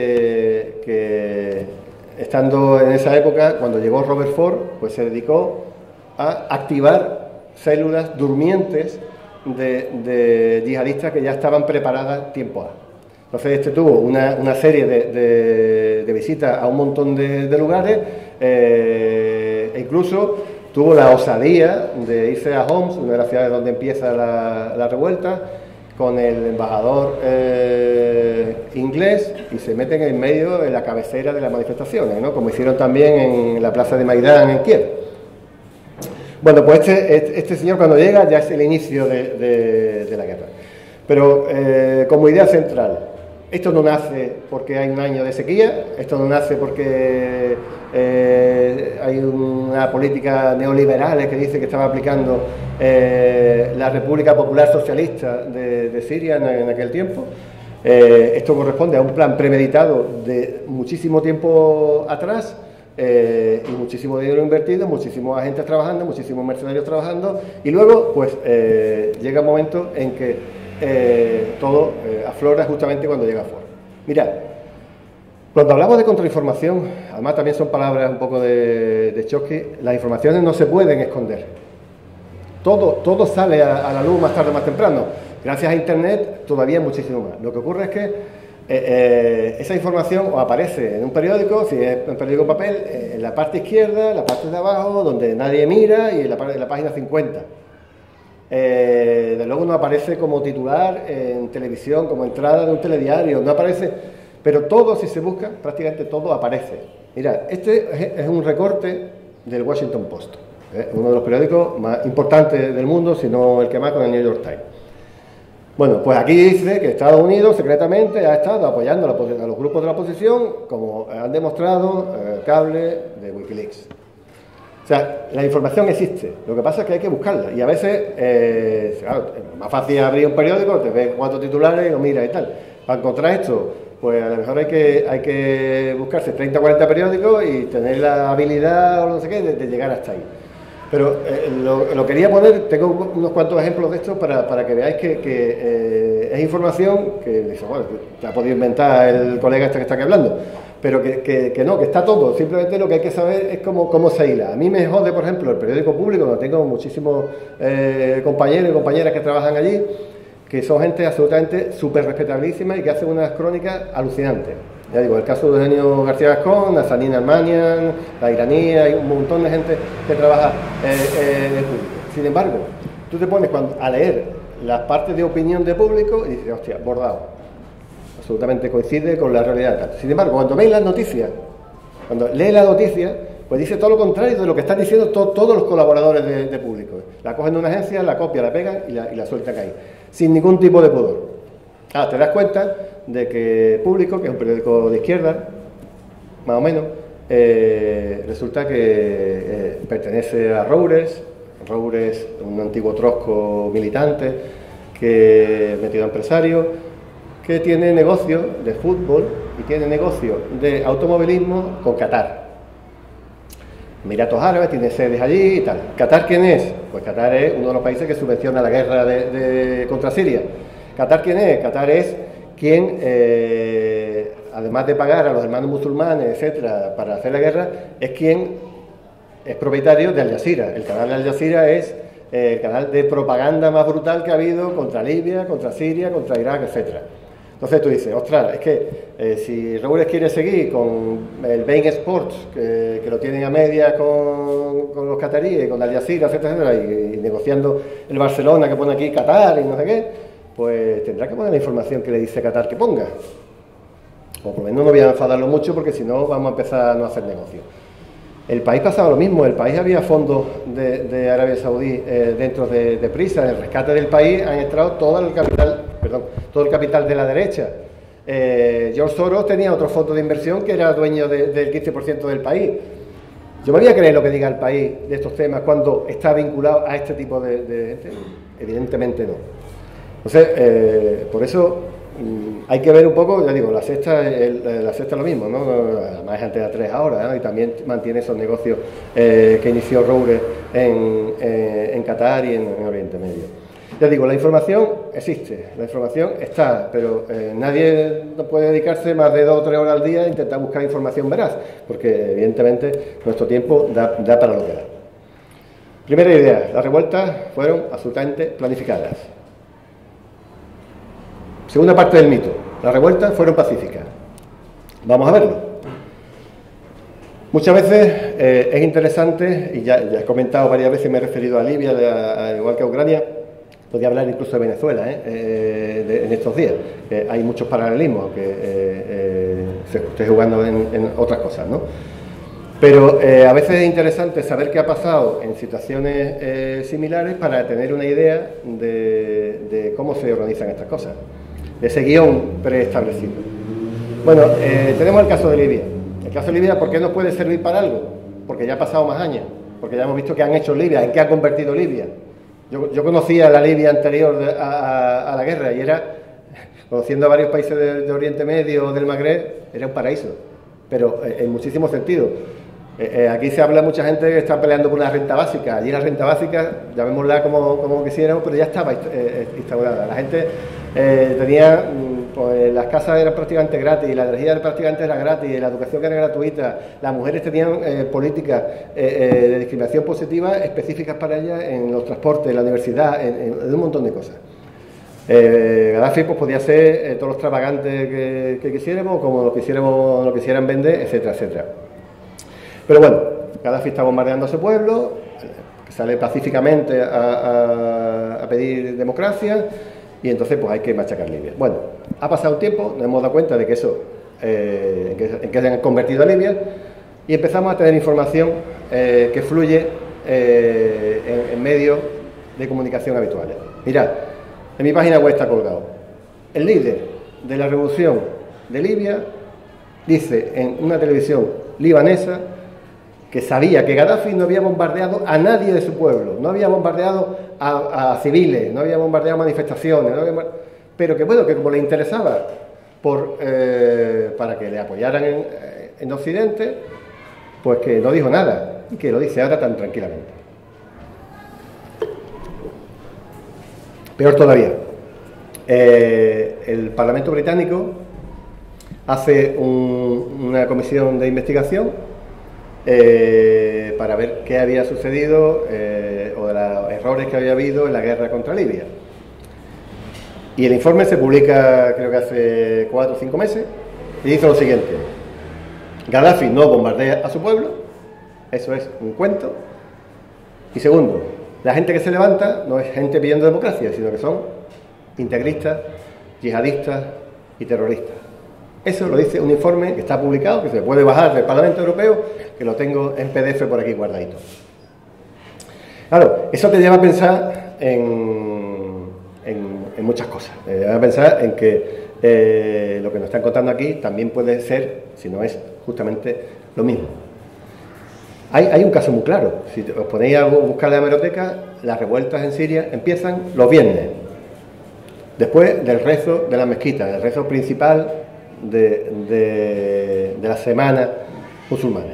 que estando en esa época, cuando llegó Robert Ford, pues se dedicó a activar células durmientes de yihadistas que ya estaban preparadas tiempo A. Entonces tuvo una serie de visitas a un montón de lugares e incluso tuvo la osadía de irse a Homs, una de las ciudades donde empieza la revuelta, con el embajador inglés y se meten en medio de la cabecera de las manifestaciones, ¿no? Como hicieron también en la plaza de Maidán en Kiev. Bueno, pues este señor cuando llega ya es el inicio de la guerra. Pero como idea central, Esto no nace porque hay un año de sequía, esto no nace porque hay una política neoliberal que dice que estaba aplicando la República Popular Socialista de Siria en aquel tiempo. Esto corresponde a un plan premeditado de muchísimo tiempo atrás y muchísimo dinero invertido, muchísimos agentes trabajando, muchísimos mercenarios trabajando, y luego pues llega un momento en que todo aflora justamente cuando llega a fuego. Mirad, cuando hablamos de contrainformación, además también son palabras un poco de choque, las informaciones no se pueden esconder. Todo sale a la luz más tarde o más temprano. Gracias a Internet todavía muchísimo más. Lo que ocurre es que esa información o aparece en un periódico, si es un periódico papel, en la parte izquierda, la parte de abajo, donde nadie mira, y en la página 50. De luego no aparece como titular en televisión, como entrada de un telediario, no aparece, pero todo, si se busca, prácticamente todo aparece. Mirad, este es un recorte del Washington Post, uno de los periódicos más importantes del mundo, si no el que más, con el New York Times. Bueno, pues aquí dice que Estados Unidos secretamente ha estado apoyando a los grupos de la oposición, como han demostrado cable de Wikileaks. O sea, la información existe, lo que pasa es que hay que buscarla, y a veces, claro, es más fácil abrir un periódico, te ves 4 titulares y lo miras y tal. Para encontrar esto, pues a lo mejor hay que buscarse 30 o 40 periódicos y tener la habilidad o no sé qué de llegar hasta ahí. Pero lo quería poner, tengo unos cuantos ejemplos de esto para que veáis que es información que dice, bueno, te ha podido inventar el colega este que está aquí hablando, pero que no, que está todo. Simplemente lo que hay que saber es cómo se hila. A mí me jode, por ejemplo, el periódico público, donde tengo muchísimos compañeros y compañeras que trabajan allí, que son gente absolutamente súper respetabilísima y que hacen unas crónicas alucinantes. Ya digo, el caso de Eugenio García Gascón, Nazanin Armanian, la iraní, hay un montón de gente que trabaja en el público. Sin embargo, tú te pones a leer las partes de opinión de público y dices, hostia, bordado. Absolutamente coincide con la realidad. Tal. Sin embargo, cuando veis las noticias, cuando lees la noticia, pues dice todo lo contrario de lo que están diciendo todos los colaboradores de público. La cogen de una agencia, la copian, la pegan y la sueltan ahí, sin ningún tipo de pudor. Te das cuenta de que Público, que es un periódico de izquierda, más o menos, resulta que pertenece a Roures, un antiguo trotsko militante, que metido a empresario, que tiene negocio de fútbol y tiene negocio de automovilismo con Qatar. Emiratos Árabes, tiene sedes allí y tal. ¿Qatar quién es? Pues Qatar es uno de los países que subvenciona la guerra contra Siria. ¿Qatar quién es? Qatar es quien, además de pagar a los hermanos musulmanes, etcétera, para hacer la guerra, es quien es propietario de Al Jazeera. El canal de Al Jazeera es el canal de propaganda más brutal que ha habido contra Libia, contra Siria, contra Irak, etcétera. Entonces tú dices, ostras, es que si Roures quiere seguir con el Bein Sports, que lo tienen a media con los cataríes, con Al Jazeera, etcétera, etcétera, y negociando el Barcelona que pone aquí Qatar y no sé qué, pues tendrá que poner la información que le dice Qatar que ponga. O por lo menos no voy a enfadarlo mucho porque si no vamos a empezar a no hacer negocio. El país pasaba lo mismo, el país había fondos de Arabia Saudí dentro de Prisa, en el rescate del país han entrado todo el capital de la derecha. George Soros tenía otro fondo de inversión que era dueño del 15% del país. Yo me voy a creer lo que diga el país de estos temas cuando está vinculado a este tipo de gente. Evidentemente no. Entonces, por eso hay que ver un poco, ya digo, la sexta es lo mismo, ¿no? Además es Antena 3 ahora, ¿no? Y también mantiene esos negocios que inició Roures en Qatar y en Oriente Medio. Ya digo, la información existe, la información está, pero nadie no puede dedicarse más de 2 o 3 horas al día a intentar buscar información veraz, porque evidentemente nuestro tiempo da para lo que da. Primera idea, las revueltas fueron absolutamente planificadas. Segunda parte del mito, las revueltas fueron pacíficas. Vamos a verlo. Muchas veces es interesante, y ya he comentado varias veces, me he referido a Libia, igual que a Ucrania, podía hablar incluso de Venezuela en estos días. Hay muchos paralelismos, que se esté jugando en otras cosas, ¿no? Pero a veces es interesante saber qué ha pasado en situaciones similares para tener una idea de cómo se organizan estas cosas. de ese guión preestablecido. Bueno, tenemos el caso de Libia. El caso de Libia, ¿por qué nos puede servir para algo? Porque ya ha pasado más años, porque ya hemos visto qué han hecho Libia, en qué ha convertido Libia. Yo conocía la Libia anterior a la guerra y era, conociendo a varios países de Oriente Medio, del Magreb, era un paraíso, pero en muchísimos sentidos. Aquí se habla mucha gente que está peleando por una renta básica. Allí la renta básica, llamémosla como quisiéramos, pero ya estaba instaurada. La gente tenía, pues las casas eran prácticamente gratis, la energía prácticamente era gratis, la educación era gratuita, las mujeres tenían políticas de discriminación positiva específicas para ellas en los transportes, en la universidad, en un montón de cosas. Gaddafi pues podía ser todos los extravagantes que quisiéramos, como lo quisieran vender, etcétera, etcétera. Pero bueno, Gaddafi está bombardeando a su pueblo, que sale pacíficamente a pedir democracia, y entonces pues hay que machacar Libia. Bueno, ha pasado un tiempo, nos hemos dado cuenta de que eso, en que se han convertido a Libia, y empezamos a tener información que fluye en medios de comunicación habituales. Mirad, en mi página web está colgado. El líder de la revolución de Libia dice en una televisión libanesa que sabía que Gaddafi no había bombardeado a nadie de su pueblo, no había bombardeado a civiles, no había bombardeado manifestaciones, pero que bueno, que como le interesaba para que le apoyaran en Occidente, pues que no dijo nada y que lo dice ahora tan tranquilamente. Peor todavía, el Parlamento británico hace una comisión de investigación para ver qué había sucedido o de los errores que había habido en la guerra contra Libia. Y el informe se publica, creo que hace 4 o 5 meses, y dice lo siguiente: Gaddafi no bombardea a su pueblo, eso es un cuento. Y segundo, la gente que se levanta no es gente pidiendo democracia, sino que son integristas, yihadistas y terroristas. Eso lo dice un informe que está publicado, que se puede bajar del Parlamento Europeo, que lo tengo en PDF por aquí guardadito. Claro, eso te lleva a pensar en muchas cosas. Te lleva a pensar en que lo que nos están contando aquí también puede ser, si no es justamente lo mismo. Hay un caso muy claro. Si os ponéis a buscar la hemeroteca, las revueltas en Siria empiezan los viernes, después del rezo de la mezquita, del rezo principal de la semana musulmana.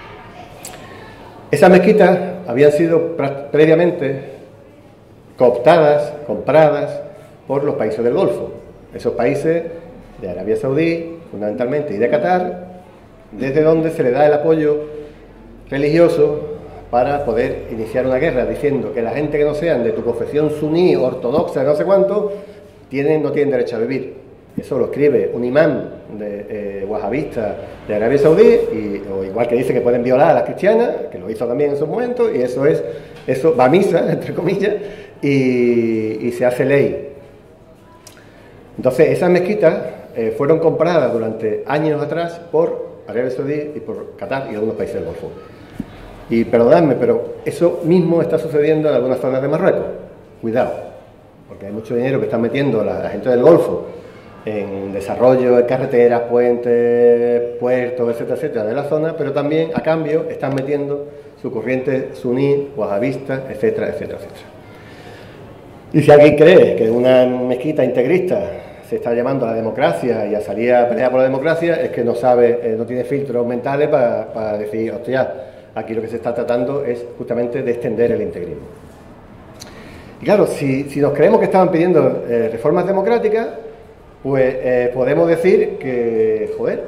Esas mezquitas habían sido previamente cooptadas, compradas por los países del Golfo, esos países de Arabia Saudí fundamentalmente y de Qatar, desde donde se le da el apoyo religioso para poder iniciar una guerra, diciendo que la gente que no sean de tu confesión suní, ortodoxa, no sé cuánto, no tienen derecho a vivir. Eso lo escribe un imán wahabista de Arabia Saudí, o igual que dice que pueden violar a las cristianas, que lo hizo también en esos momentos, y eso va a misa, entre comillas, y se hace ley. Entonces, esas mezquitas fueron compradas durante años atrás por Arabia Saudí y por Qatar y algunos países del Golfo. Y perdonadme, pero eso mismo está sucediendo en algunas zonas de Marruecos. Cuidado, porque hay mucho dinero que están metiendo la gente del Golfo en desarrollo de carreteras, puentes, puertos, etcétera, etcétera, de la zona, pero también a cambio están metiendo su corriente suní, wahabista, etcétera, etcétera, etcétera. Y si alguien cree que una mezquita integrista se está llamando a la democracia y a salir a pelear por la democracia, es que no sabe, no tiene filtros mentales para decir, hostia, aquí lo que se está tratando es justamente de extender el integrismo. Y claro, si nos creemos que estaban pidiendo reformas democráticas, pues podemos decir que, joder,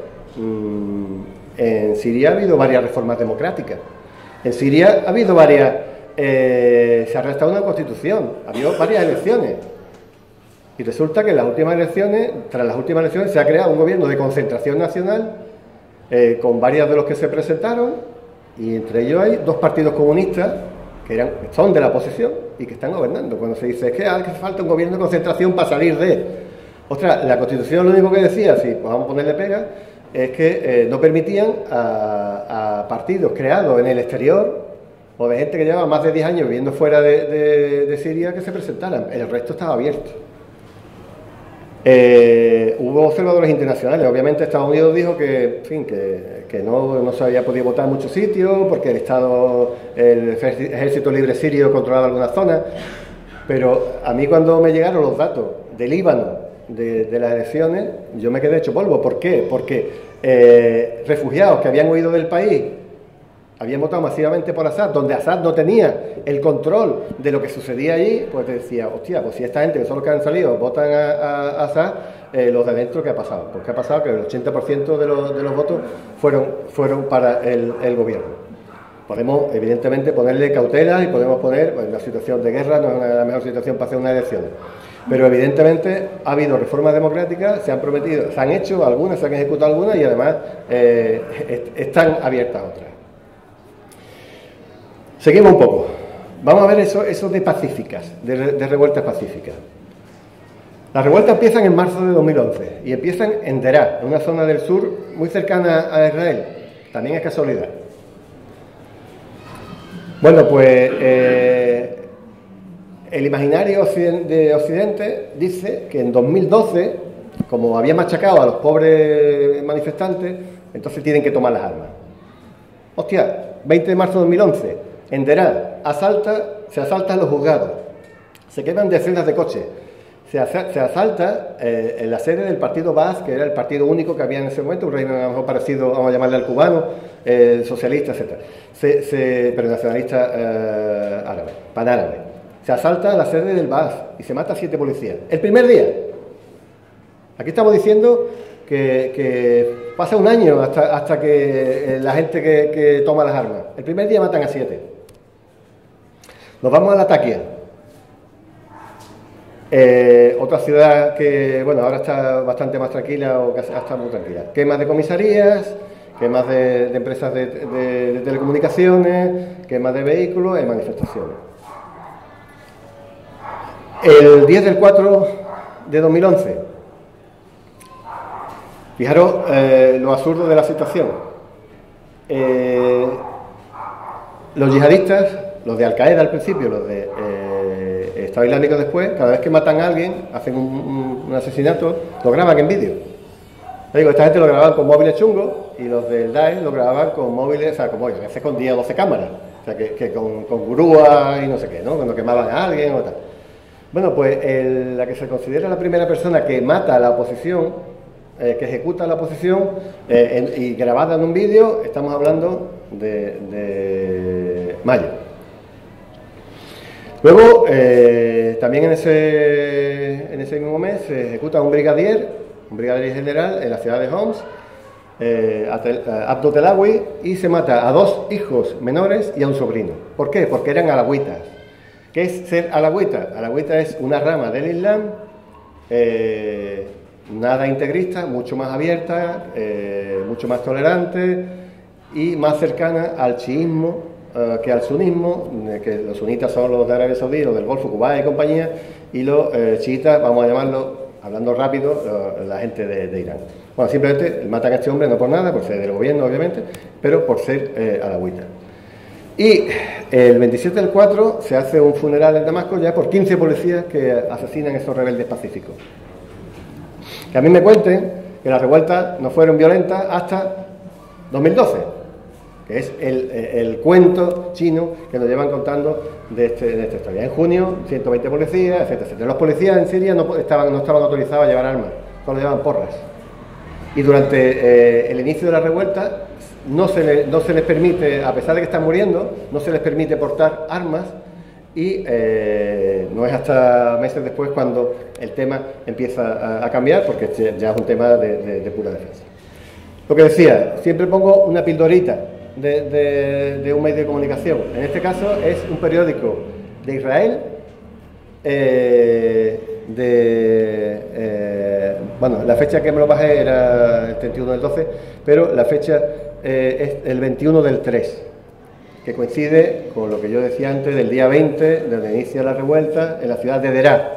en Siria ha habido varias reformas democráticas. En Siria ha habido varias, se ha restaurado una constitución, ha habido varias elecciones. Y resulta que en las últimas elecciones, tras las últimas elecciones, se ha creado un gobierno de concentración nacional con varios de los que se presentaron, y entre ellos hay 2 partidos comunistas que son de la oposición y que están gobernando. Cuando se dice que hace falta un gobierno de concentración para salir de... Ostras, la Constitución lo único que decía, si pues vamos a ponerle pega, es que no permitían a partidos creados en el exterior o de gente que llevaba más de 10 años viviendo fuera de Siria que se presentaran. El resto estaba abierto. Hubo observadores internacionales. Obviamente Estados Unidos dijo que, en fin, que no se había podido votar en muchos sitios porque el ejército libre sirio controlaba algunas zonas. Pero a mí, cuando me llegaron los datos de Líbano de las elecciones, yo me quedé hecho polvo. ¿Por qué? Porque refugiados que habían huido del país habían votado masivamente por Assad, donde Assad no tenía el control de lo que sucedía allí. Pues te decía, hostia, pues si esta gente, que son los que han salido, votan a Assad, los de dentro, ¿qué ha pasado? Pues ¿qué ha pasado? Que el 80% de los votos fueron para el gobierno. Podemos, evidentemente, ponerle cautela y podemos poner, pues, una situación de guerra no es la mejor situación para hacer unas elecciones. Pero evidentemente ha habido reformas democráticas, se han prometido, se han hecho algunas, se han ejecutado algunas y además están abiertas otras. Seguimos un poco. Vamos a ver eso de pacíficas, de revueltas pacíficas. Las revueltas empiezan en marzo de 2011 y empiezan en Deraa, en una zona del sur muy cercana a Israel. También es casualidad. Bueno, pues el imaginario de Occidente dice que en 2012, como había machacado a los pobres manifestantes, entonces tienen que tomar las armas. Hostia, 20 de marzo de 2011, en Deraa se asaltan los juzgados, se queman decenas de coches, se asalta en la sede del partido Baaz, que era el partido único que había en ese momento, un régimen a lo mejor parecido, vamos a llamarle al cubano, socialista, etc. Pero nacionalista árabe, panárabe. Se asalta la sede del Baaz y se mata a 7 policías. El primer día. Aquí estamos diciendo que pasa un año hasta que la gente que toma las armas. El primer día matan a 7. Nos vamos a Latakia. Otra ciudad que, bueno, ahora está bastante más tranquila, o casi está muy tranquila. Quemas de comisarías, quemas de empresas de telecomunicaciones, quemas de vehículos y manifestaciones. El 10 del 4 de 2011, fijaros lo absurdo de la situación. Los yihadistas, los de Al-Qaeda al principio, los de Estado Islámico después, cada vez que matan a alguien, hacen un asesinato, lo graban en vídeo. Digo, esta gente lo grababan con móviles chungos y los del Daesh lo grababan con móviles, o sea, como yo, a veces con 10 o 12 cámaras, o sea, que con grúa y no sé qué, ¿no? Cuando quemaban a alguien o tal. Bueno, pues la que se considera la primera persona que mata a la oposición, que ejecuta a la oposición, y grabada en un vídeo, estamos hablando de mayo. Luego, también en ese mismo mes se ejecuta un brigadier general en la ciudad de Homs, Abdo Telawi, y se mata a 2 hijos menores y a un sobrino. ¿Por qué? Porque eran alawítas. ¿Qué es ser alawita? Alawita es una rama del Islam, nada integrista, mucho más abierta, mucho más tolerante y más cercana al chiismo que al sunismo, que los sunitas son los de Arabia Saudí, los del Golfo, Kuwait y compañía, y los chiitas, vamos a llamarlo, hablando rápido, la gente de Irán. Bueno, simplemente matan a este hombre no por nada, por ser del gobierno obviamente, pero por ser alawita. Y el 27 del 4 se hace un funeral en Damasco ya por 15 policías que asesinan a esos rebeldes pacíficos. Que a mí me cuenten que las revueltas no fueron violentas hasta 2012, que es el cuento chino que nos llevan contando de esta historia. En junio, 120 policías, etcétera, etcétera. Los policías en Siria no estaban autorizados a llevar armas, solo llevaban porras. Y durante el inicio de la revuelta no se les permite, a pesar de que están muriendo, no se les permite portar armas, y no es hasta meses después cuando el tema empieza a cambiar, porque ya es un tema de pura defensa. Lo que decía, siempre pongo una pildorita de un medio de comunicación. En este caso es un periódico de Israel, bueno, la fecha que me lo bajé era el 31 del 12, pero la fecha es el 21 del 3, que coincide con lo que yo decía antes del día 20, donde inicia la revuelta en la ciudad de Deraa.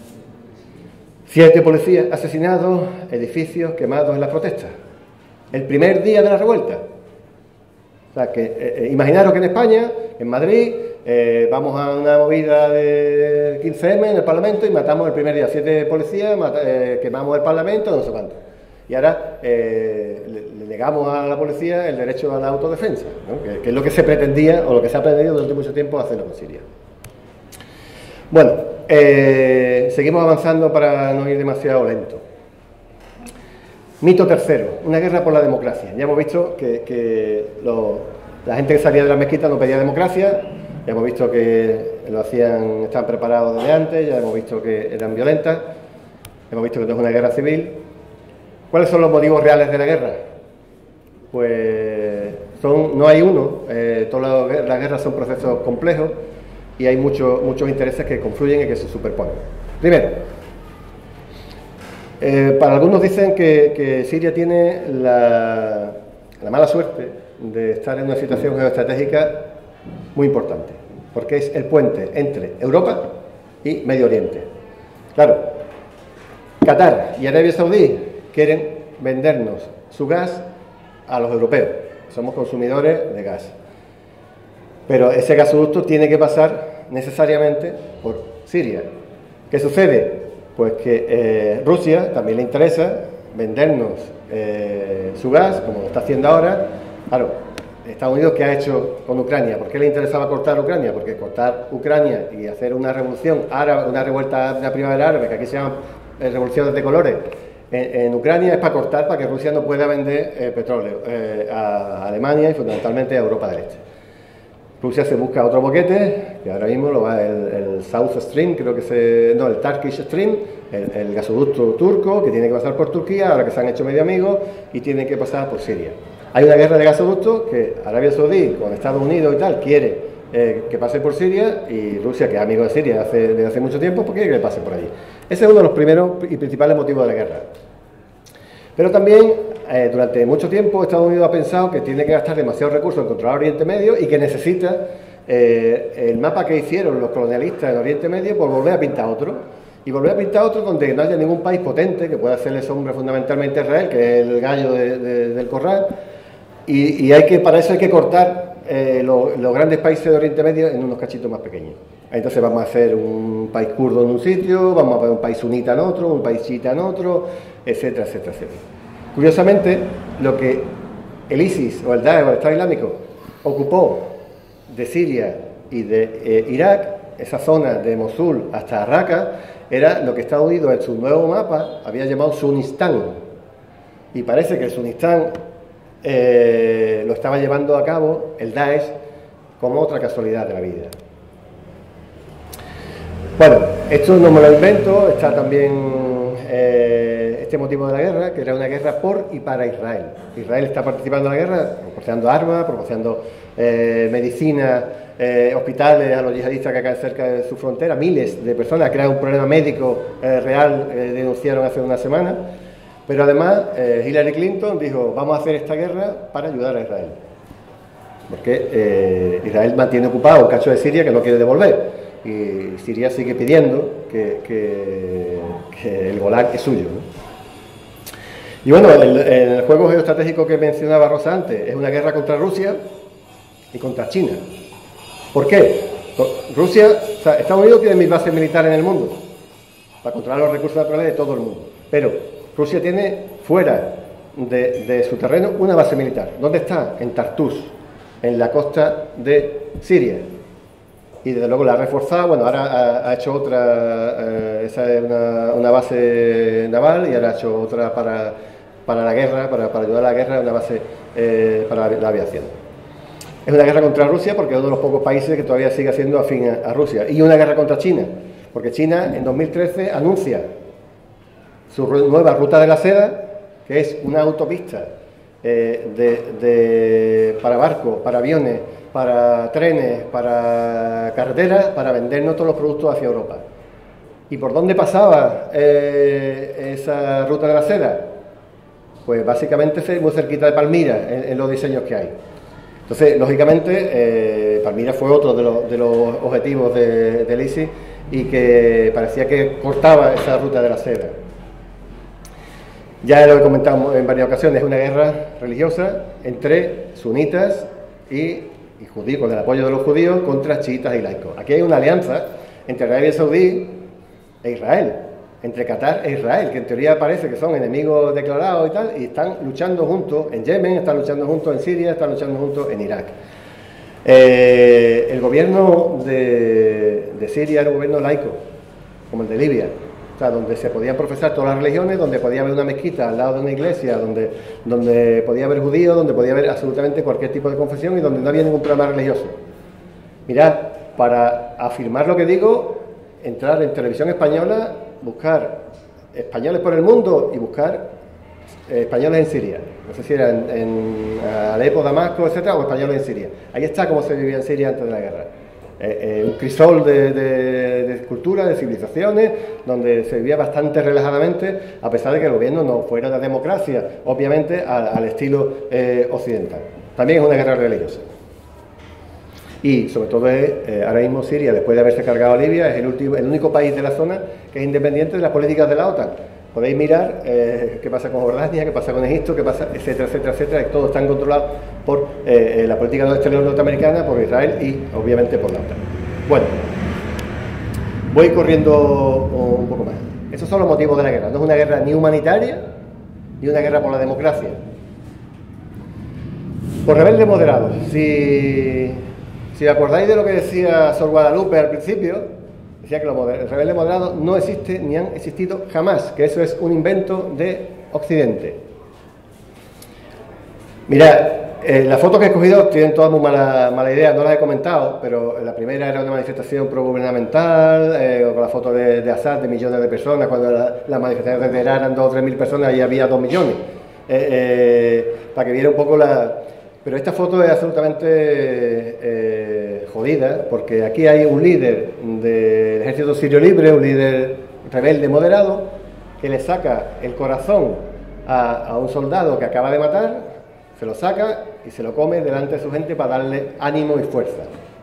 7 policías asesinados, edificios quemados en las protestas. El primer día de la revuelta. O sea, que imaginaros que en España, en Madrid, vamos a una movida de 15M en el Parlamento y matamos el primer día 7 policías, quemamos el Parlamento, no sé cuánto. Y ahora le negamos a la policía el derecho a la autodefensa, ¿no? que es lo que se pretendía o lo que se ha pretendido durante mucho tiempo hacerlo con Siria. Bueno, seguimos avanzando para no ir demasiado lento. Mito tercero, una guerra por la democracia. Ya hemos visto que la gente que salía de la mezquita no pedía democracia, ya hemos visto que lo hacían, estaban preparados desde antes, ya hemos visto que eran violentas, hemos visto que no es una guerra civil. ¿Cuáles son los motivos reales de la guerra? Pues no hay uno, todas las guerras son procesos complejos y hay muchos intereses que confluyen y que se superponen. Primero, para algunos dicen que Siria tiene la mala suerte de estar en una situación geoestratégica muy importante, porque es el puente entre Europa y Medio Oriente. Claro, Qatar y Arabia Saudí quieren vendernos su gas a los europeos. Somos consumidores de gas. Pero ese gasoducto tiene que pasar necesariamente por Siria. ¿Qué sucede? Pues que Rusia también le interesa vendernos su gas, como lo está haciendo ahora. Claro, Estados Unidos, ¿qué ha hecho con Ucrania? ¿Por qué le interesaba cortar Ucrania? Porque cortar Ucrania y hacer una revolución árabe, una revuelta de la primavera árabe, que aquí se llaman revoluciones de colores, en Ucrania, es para cortar, para que Rusia no pueda vender petróleo a Alemania y fundamentalmente a Europa del Este. Rusia se busca otro boquete, que ahora mismo lo va el South Stream, creo que el Turkish Stream, el gasoducto turco, que tiene que pasar por Turquía, ahora que se han hecho medio amigos, y tiene que pasar por Siria. Hay una guerra de gasoductos que Arabia Saudí, con Estados Unidos y tal, quiere que pase por Siria, y Rusia, que es amigo de Siria desde hace mucho tiempo, pues quiere que pase por allí. Ese es uno de los primeros y principales motivos de la guerra. Pero también, durante mucho tiempo, Estados Unidos ha pensado que tiene que gastar demasiados recursos en controlar Oriente Medio y que necesita el mapa que hicieron los colonialistas en Oriente Medio por volver a pintar otro. Y volver a pintar otro donde no haya ningún país potente que pueda hacerle sombra fundamentalmente a Israel, que es el gallo del corral. Y para eso hay que cortar los grandes países de Oriente Medio en unos cachitos más pequeños. Entonces vamos a hacer un país kurdo en un sitio, vamos a poner un país sunita en otro, un país chiita en otro, etcétera, etcétera, etcétera. Curiosamente, lo que el ISIS o el Daesh o el Estado Islámico ocupó de Siria y de Irak, esa zona de Mosul hasta Raqqa, era lo que Estados Unidos en su nuevo mapa había llamado Sunistán. Y parece que el Sunistán lo estaba llevando a cabo el Daesh como otra casualidad de la vida. Bueno, esto no me lo invento, está también este motivo de la guerra, que era una guerra por y para Israel. Israel está participando en la guerra, proporcionando armas, proporcionando medicina, hospitales a los yihadistas que caen cerca de su frontera. Miles de personas, ha creado un problema médico real, denunciaron hace una semana. Pero además, Hillary Clinton dijo, vamos a hacer esta guerra para ayudar a Israel. Porque Israel mantiene ocupado un cacho de Siria que no quiere devolver. Y Siria sigue pidiendo que el Golán es suyo, ¿no? Y bueno, el juego geoestratégico que mencionaba Rosa antes es una guerra contra Rusia y contra China. ¿Por qué? Estados Unidos tiene 1000 bases militares en el mundo para controlar los recursos naturales de todo el mundo. Pero Rusia tiene fuera de su terreno una base militar. ¿Dónde está? En Tartus, en la costa de Siria. Y desde luego la ha reforzado, bueno, ahora ha hecho otra, esa es una base naval, y ahora ha hecho otra para la guerra, para ayudar a la guerra, una base para la aviación. Es una guerra contra Rusia porque es uno de los pocos países que todavía sigue siendo afín a Rusia. Y una guerra contra China, porque China en 2013 anuncia su nueva ruta de la seda, que es una autopista para barcos, para aviones, para trenes, para carreteras, para vendernos todos los productos hacia Europa. ¿Y por dónde pasaba esa ruta de la seda? Pues básicamente muy cerquita de Palmira, en los diseños que hay. Entonces, lógicamente, Palmira fue otro de los objetivos del ISIS, y que parecía que cortaba esa ruta de la seda. Ya lo he comentado en varias ocasiones, es una guerra religiosa entre sunitas y judíos, con el apoyo de los judíos, contra chiitas y laicos. Aquí hay una alianza entre Arabia Saudí e Israel, entre Qatar e Israel, que en teoría parece que son enemigos declarados y tal, y están luchando juntos en Yemen, están luchando juntos en Siria, están luchando juntos en Irak. El gobierno de Siria era un gobierno laico, como el de Libia, o sea, donde se podían profesar todas las religiones, donde podía haber una mezquita al lado de una iglesia, donde podía haber judíos, donde podía haber absolutamente cualquier tipo de confesión y donde no había ningún problema religioso. Mirad, para afirmar lo que digo, entrar en televisión española, buscar españoles por el mundo y buscar españoles en Siria. No sé si era en Alepo, Damasco, etcétera, o españoles en Siria. Ahí está cómo se vivía en Siria antes de la guerra. Un crisol de culturas, de civilizaciones, donde se vivía bastante relajadamente, a pesar de que el gobierno no fuera de democracia, obviamente al estilo occidental. También es una guerra religiosa. Y sobre todo ahora mismo Siria, después de haberse cargado a Libia, es el único país de la zona que es independiente de las políticas de la OTAN. Podéis mirar qué pasa con Jordania, qué pasa con Egipto, qué pasa, etcétera, etcétera, etcétera. Todos están controlados por la política exterior norteamericana, por Israel y obviamente por la OTAN. Bueno, voy corriendo un poco más. Esos son los motivos de la guerra. No es una guerra ni humanitaria ni una guerra por la democracia. Por rebeldes moderados. Si acordáis de lo que decía Sor Guadalupe al principio, decía que los rebeldes moderados no existen ni han existido jamás, que eso es un invento de Occidente. Mirad, las fotos que he escogido tienen todas muy mala idea, no las he comentado, pero la primera era una manifestación progubernamental, con la foto de Assad, de millones de personas, cuando las manifestaciones de Teherán eran 2 o 3 mil personas y había 2 millones, para que viera un poco la... Pero esta foto es absolutamente jodida, porque aquí hay un líder del ejército sirio libre, un líder rebelde moderado, que le saca el corazón a un soldado que acaba de matar, se lo saca y se lo come delante de su gente para darle ánimo y fuerza.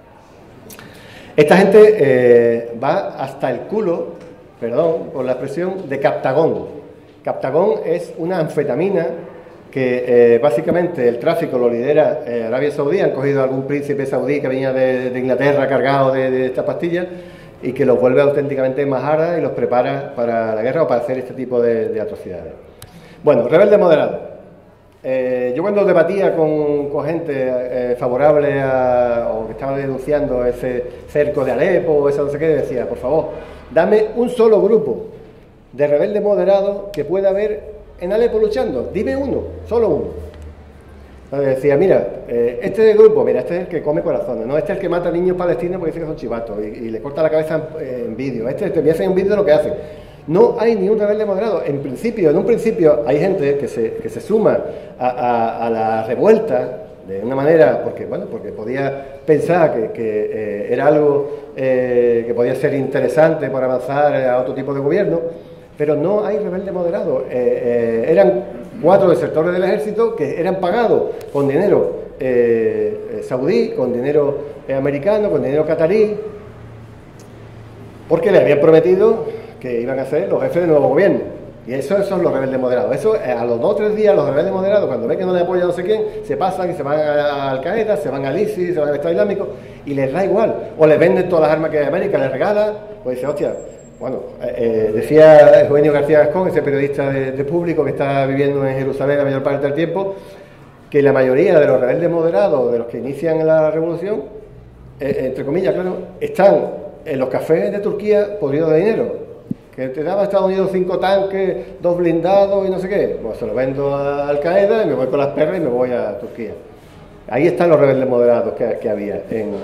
Esta gente va hasta el culo, perdón por la expresión, de Captagón. Captagón es una anfetamina que básicamente el tráfico lo lidera Arabia Saudí. Han cogido a algún príncipe saudí que venía de Inglaterra cargado de estas pastillas y que los vuelve auténticamente majaras y los prepara para la guerra o para hacer este tipo de atrocidades. Bueno, rebelde moderado. Yo cuando debatía con gente favorable o que estaba denunciando ese cerco de Alepo o esa no sé qué, decía, por favor, dame un solo grupo de rebeldes moderados que pueda haber en Alepo luchando, dime uno, solo uno. Entonces decía, mira, este grupo, mira, este es el que come corazones, no, este es el que mata a niños palestinos porque dice que son chivatos y le corta la cabeza en vídeo, te voy a hacer un vídeo de lo que hacen. No hay ni un rebelde moderado. En un principio hay gente que se suma a la revuelta de una manera, porque podía pensar que era algo que podía ser interesante para avanzar a otro tipo de gobierno. Pero no hay rebelde moderado. Eran 4 desertores del ejército que eran pagados con dinero saudí, con dinero americano, con dinero catarí, porque le habían prometido que iban a ser los jefes del nuevo gobierno. Y esos son los rebeldes moderados. Eso, a los 2 o 3 días, los rebeldes moderados, cuando ven que no le apoya no sé quién, se pasan y se van a Al-Qaeda, se van al ISIS, se van al Estado Islámico, y les da igual. O les venden todas las armas que América les regala, pues dice, hostia. Bueno, decía Eugenio García Gascón, ese periodista de Público que está viviendo en Jerusalén la mayor parte del tiempo, que la mayoría de los rebeldes moderados, de los que inician la revolución, entre comillas, claro, están en los cafés de Turquía podridos de dinero. Que te daba Estados Unidos 5 tanques, 2 blindados y no sé qué. Pues se lo vendo a Al-Qaeda y me voy con las perras y me voy a Turquía. Ahí están los rebeldes moderados que había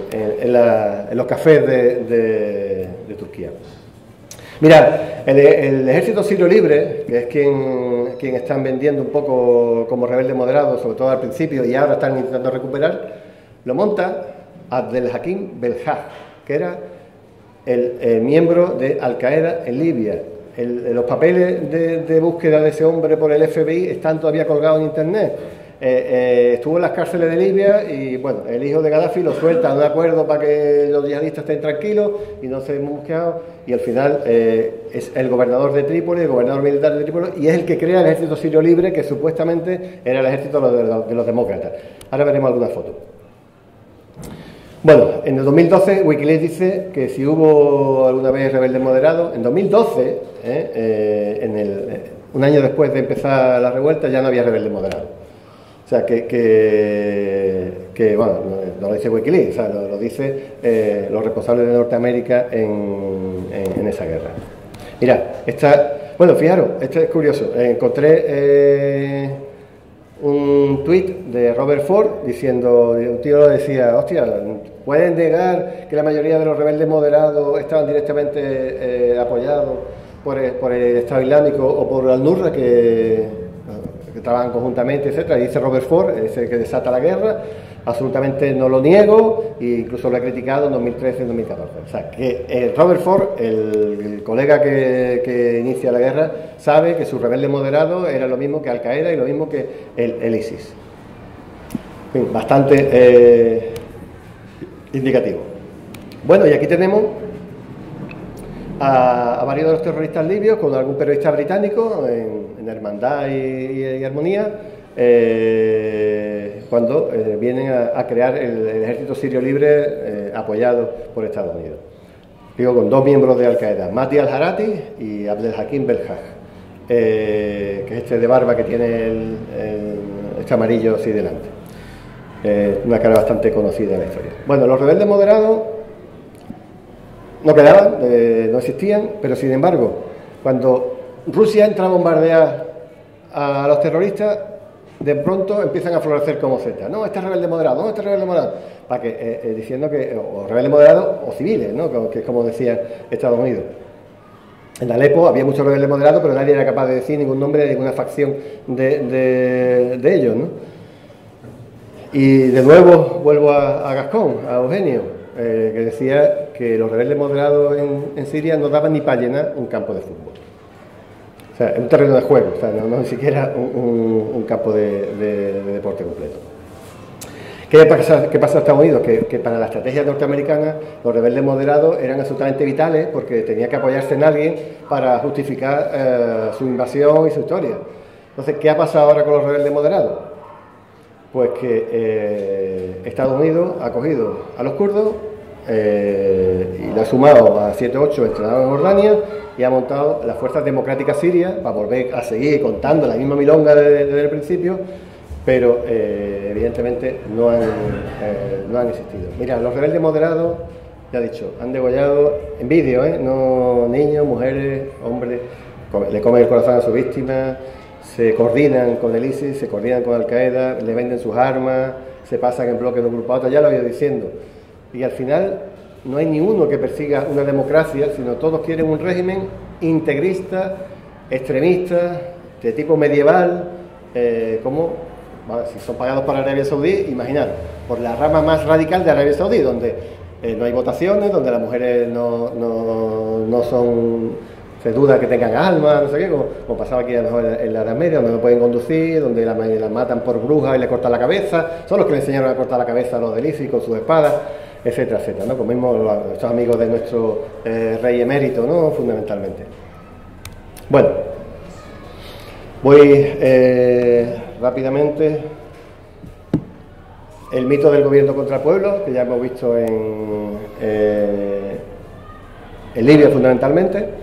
en los cafés de Turquía. Mirad, el ejército sirio libre, que es quien están vendiendo un poco como rebelde moderado, sobre todo al principio, y ahora están intentando recuperar, lo monta Abdel Hakim Belhaj, que era el miembro de Al-Qaeda en Libia. Los papeles de búsqueda de ese hombre por el FBI están todavía colgados en internet. Estuvo en las cárceles de Libia y bueno, el hijo de Gaddafi lo suelta de un acuerdo para que los yihadistas estén tranquilos y no se mosqueados, y al final es el gobernador de Trípoli, el gobernador militar de Trípoli, y es el que crea el ejército sirio libre, que supuestamente era el ejército de los demócratas. Ahora veremos algunas fotos. Bueno, en el 2012 Wikileaks dice que si hubo alguna vez rebeldes moderados, en 2012, un año después de empezar la revuelta, ya no había rebeldes moderados. O sea, bueno, no lo dice Wikileaks, o sea, lo dice los responsables de Norteamérica en esa guerra. Mirad, bueno, fijaros, esto es curioso. Encontré un tuit de Robert Ford diciendo, un tío lo decía, hostia, ¿pueden negar que la mayoría de los rebeldes moderados estaban directamente apoyados por el Estado Islámico o por Al-Nusra, que trabajan conjuntamente, etcétera? Y dice Robert Ford, ese que desata la guerra, absolutamente no lo niego, e incluso lo he criticado en 2013 y 2014. O sea, que Robert Ford, el colega que inicia la guerra, sabe que su rebelde moderado era lo mismo que Al-Qaeda y lo mismo que el ISIS. En fin, bastante indicativo. Bueno, y aquí tenemos a varios de los terroristas libios con algún periodista británico en Hermandad y Armonía, cuando vienen a crear el ejército sirio libre apoyado por Estados Unidos. Digo, con dos miembros de Al-Qaeda, Mati al-Harati y Abdel Hakim Belhaj, que es este de barba que tiene este amarillo así delante. Una cara bastante conocida en la historia. Bueno, los rebeldes moderados no quedaban, no existían, pero sin embargo, cuando Rusia entra a bombardear a los terroristas, de pronto empiezan a florecer como setas. No, este es rebelde moderado, no, este es rebelde moderado. Para que, diciendo que, o rebelde moderado o civiles, ¿no? Que es como decía Estados Unidos. En Alepo había muchos rebeldes moderados, pero nadie era capaz de decir ningún nombre de ninguna facción de ellos, ¿no? Y de nuevo vuelvo a Gascón, a Eugenio, que decía que los rebeldes moderados en Siria no daban ni para llenar un campo de fútbol. O sea, un terreno de juego, o sea, no ni siquiera un campo de deporte completo. ¿Qué pasa en Estados Unidos? Que para la estrategia norteamericana los rebeldes moderados eran absolutamente vitales porque tenía que apoyarse en alguien para justificar su invasión y su historia. Entonces, ¿qué ha pasado ahora con los rebeldes moderados? Pues que Estados Unidos ha cogido a los kurdos y lo ha sumado a 7 o 8 entrenados en Jordania y ha montado las fuerzas democráticas sirias para volver a seguir contando la misma milonga desde el principio, pero evidentemente no han existido. Mira, los rebeldes moderados, ya he dicho, han degollado en vídeo, no niños, mujeres, hombres, le comen el corazón a sus víctimas, se coordinan con el ISIS, se coordinan con Al-Qaeda, le venden sus armas, se pasan en bloques de un grupo a otro, ya lo he ido diciendo. Y al final no hay ni uno que persiga una democracia, sino todos quieren un régimen integrista, extremista, de tipo medieval, si son pagados por Arabia Saudí, imaginar, por la rama más radical de Arabia Saudí, donde no hay votaciones, donde las mujeres no son... Se duda que tengan alma, no sé qué, como pasaba aquí a lo mejor en la Edad Media, donde no pueden conducir, donde las matan por brujas y les cortan la cabeza. Son los que le enseñaron a cortar la cabeza a los del ISIS con sus espadas, etcétera, etcétera, ¿no? Como mismo estos amigos de nuestro rey emérito, ¿no? Fundamentalmente. Bueno, voy rápidamente. El mito del gobierno contra el pueblo, que ya hemos visto en Libia fundamentalmente.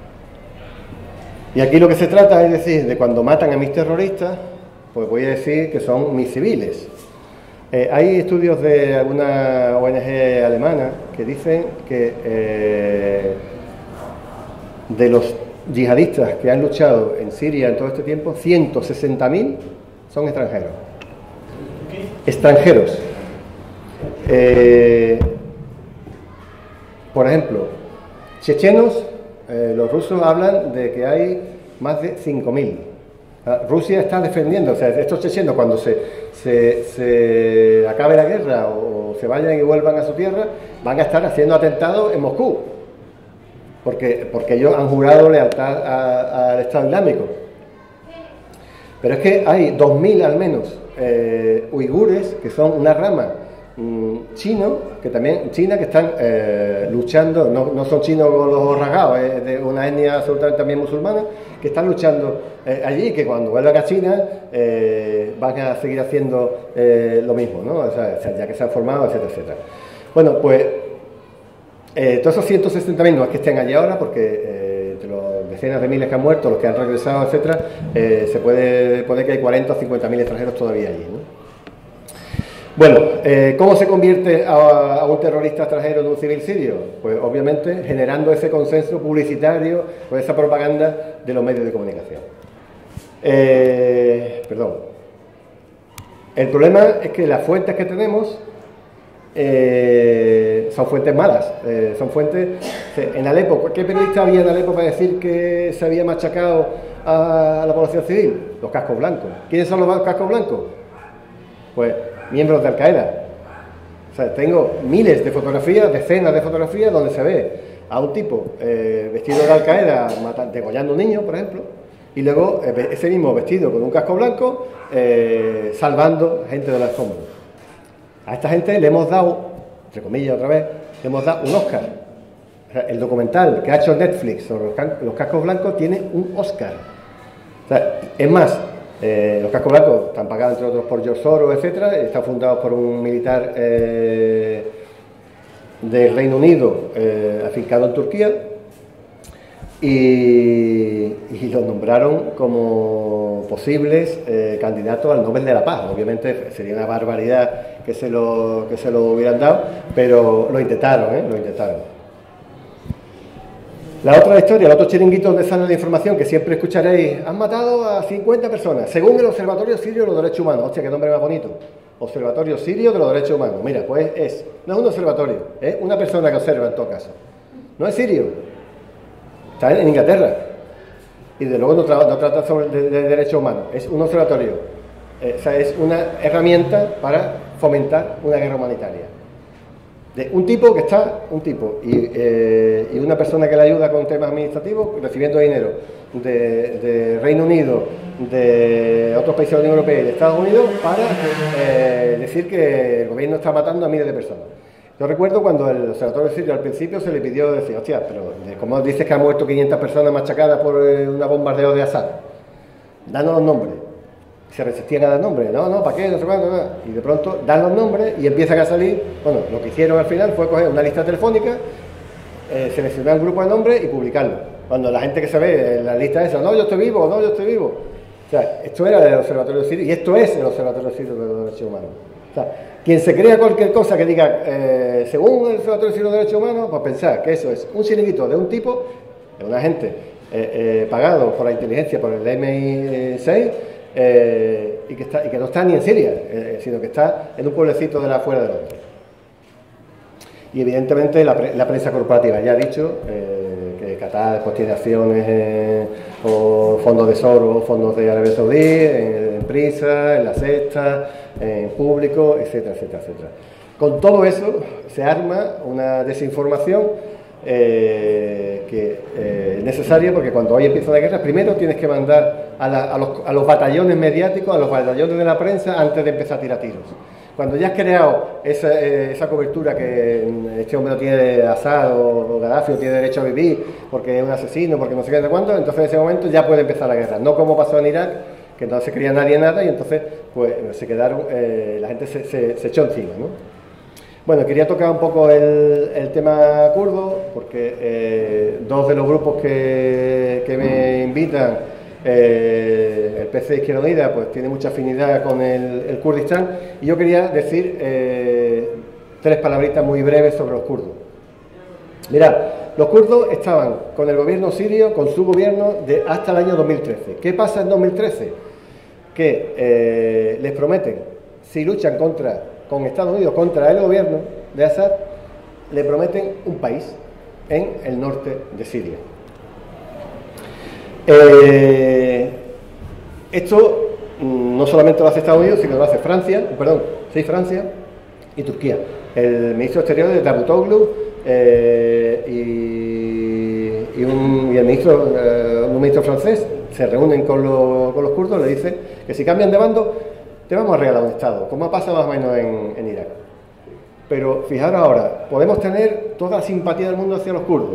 Y aquí lo que se trata es decir, de cuando matan a mis terroristas, pues voy a decir que son mis civiles. Hay estudios de alguna ONG alemana que dicen que de los yihadistas que han luchado en Siria en todo este tiempo, 160.000 son extranjeros. Extranjeros. Por ejemplo, chechenos. Los rusos hablan de que hay más de 5.000. Rusia está defendiendo, o sea, estos chechenos cuando se acabe la guerra o se vayan y vuelvan a su tierra, van a estar haciendo atentados en Moscú, porque ellos han jurado lealtad al Estado Islámico. Pero es que hay 2.000 al menos uigures, que son una rama China que están luchando, no son chinos con los ojos rasgados, es de una etnia absolutamente también musulmana, que están luchando allí, que cuando vuelvan a China van a seguir haciendo lo mismo, ¿no? O sea, ya que se han formado, etcétera, etcétera. Bueno, pues todos esos 160.000 no es que estén allí ahora, porque entre los decenas de miles que han muerto, los que han regresado, etcétera, se puede que hay 40 o 50.000 extranjeros todavía allí, ¿no? Bueno, ¿cómo se convierte a un terrorista extranjero en un civil sirio? Pues obviamente generando ese consenso publicitario o esa propaganda de los medios de comunicación. Perdón. El problema es que las fuentes que tenemos son fuentes malas, son fuentes... En Alepo, ¿qué periodista había en Alepo para decir que se había machacado a la población civil? Los cascos blancos. ¿Quiénes son los cascos blancos? Pues miembros de Al-Qaeda. O sea, tengo miles de fotografías, decenas de fotografías donde se ve a un tipo vestido de Al-Qaeda degollando a un niño, por ejemplo, y luego ese mismo vestido con un casco blanco salvando gente de los escombros. A esta gente le hemos dado, entre comillas otra vez, le hemos dado un Oscar. O sea, el documental que ha hecho Netflix sobre los cascos blancos tiene un Oscar. O sea, es más, los cascos blancos están pagados entre otros por George Soros, etcétera, están fundados por un militar del Reino Unido afincado en Turquía y los nombraron como posibles candidatos al Nobel de la Paz. Obviamente sería una barbaridad que se lo hubieran dado, pero lo intentaron, lo intentaron. La otra historia, el otro chiringuito donde sale la información que siempre escucharéis: han matado a 50 personas, según el Observatorio Sirio de los Derechos Humanos. Hostia, qué nombre más bonito. Observatorio Sirio de los Derechos Humanos. Mira, pues no es un observatorio, es una persona que observa en todo caso. No es sirio, está en Inglaterra. Y de luego no trata sobre de derechos humanos, es un observatorio. O sea, es una herramienta para fomentar una guerra humanitaria. De un tipo y una persona que le ayuda con temas administrativos, recibiendo dinero de Reino Unido, de otros países de la Unión Europea y de Estados Unidos para decir que el gobierno está matando a miles de personas. Yo recuerdo cuando el observatorio sirio al principio se le pidió decir: hostia, pero ¿cómo dices que han muerto 500 personas machacadas por un bombardeo de Assad? Danos los nombres. Se resistían a dar nombres, no, ¿para qué? No sé cuándo, no. Y de pronto dan los nombres y empiezan a salir. Bueno, lo que hicieron al final fue coger una lista telefónica, seleccionar un grupo de nombres y publicarlo. Cuando la gente que se ve en la lista esa: no, yo estoy vivo, no, yo estoy vivo. O sea, esto era del Observatorio Sirio y esto es el Observatorio Sirio de los Derechos Humanos. O sea, quien se crea cualquier cosa que diga según el Observatorio Sirio de los Derechos Humanos, pues pensar que eso es un chiringuito de un tipo, de una gente pagado por la inteligencia, por el MI6, y que no está ni en Siria, sino que está en un pueblecito de la afuera de Londres. Y evidentemente la prensa corporativa ya ha dicho que Qatar pues tiene acciones o fondos de Soros, fondos de Arabia Saudí, en Prisa, en La Sexta, en Público, etcétera, etcétera, etcétera. Con todo eso se arma una desinformación que es necesaria, porque cuando hoy empieza la guerra, primero tienes que mandar a los batallones mediáticos, a los batallones de la prensa, antes de empezar a tirar tiros. Cuando ya has creado esa cobertura que este hombre no tiene Assad o Gaddafi, no tiene derecho a vivir porque es un asesino, porque no sé qué de cuánto, entonces en ese momento ya puede empezar la guerra. No como pasó en Irak, que no se creía nadie nada y entonces pues se quedaron, la gente se echó encima, ¿no? Bueno, quería tocar un poco el tema kurdo, porque dos de los grupos que me invitan, el PC Izquierda Unida, pues tiene mucha afinidad con el Kurdistán, y yo quería decir tres palabritas muy breves sobre los kurdos. Mirad, los kurdos estaban con el gobierno sirio, con su gobierno, hasta el año 2013. ¿Qué pasa en 2013? Que les prometen, si luchan con Estados Unidos contra el gobierno de Assad, le prometen un país en el norte de Siria. Esto no solamente lo hace Estados Unidos, sino lo hace Francia y Turquía. El ministro exterior de Davutoglu y el ministro francés se reúnen con los kurdos, le dicen que si cambian de bando te vamos a regalar un Estado, como pasa más o menos en Irak. Pero fijaros ahora, podemos tener toda la simpatía del mundo hacia los kurdos,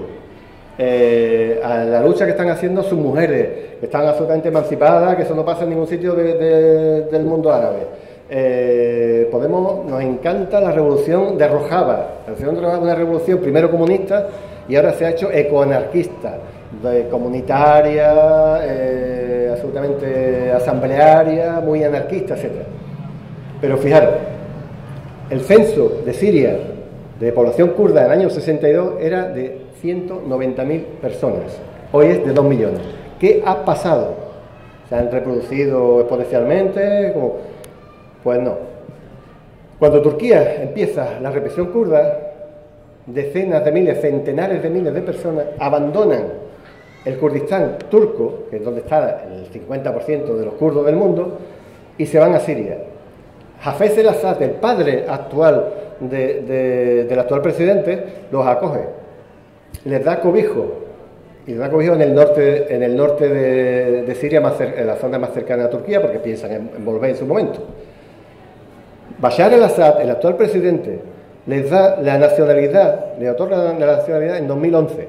a la lucha que están haciendo sus mujeres, que están absolutamente emancipadas, que eso no pasa en ningún sitio del mundo árabe, nos encanta la revolución de Rojava. La revolución de Rojava es una revolución primero comunista y ahora se ha hecho ecoanarquista, comunitaria, absolutamente asamblearia, muy anarquista, etc. Pero fijaros, el censo de Siria de población kurda en el año 62 era de 190.000 personas. Hoy es de 2 millones. ¿Qué ha pasado? ¿Se han reproducido exponencialmente? Pues no. Cuando Turquía empieza la represión kurda, decenas de miles, centenares de miles de personas abandonan el Kurdistán turco, que es donde está el 50% de los kurdos del mundo, y se van a Siria. Hafez el-Assad, el padre actual del actual presidente, los acoge, les da cobijo, y les da cobijo en el norte de Siria, en la zona más cercana a Turquía, porque piensan en volver en su momento. Bashar el-Assad, el actual presidente, les da la nacionalidad, le otorga la nacionalidad en 2011.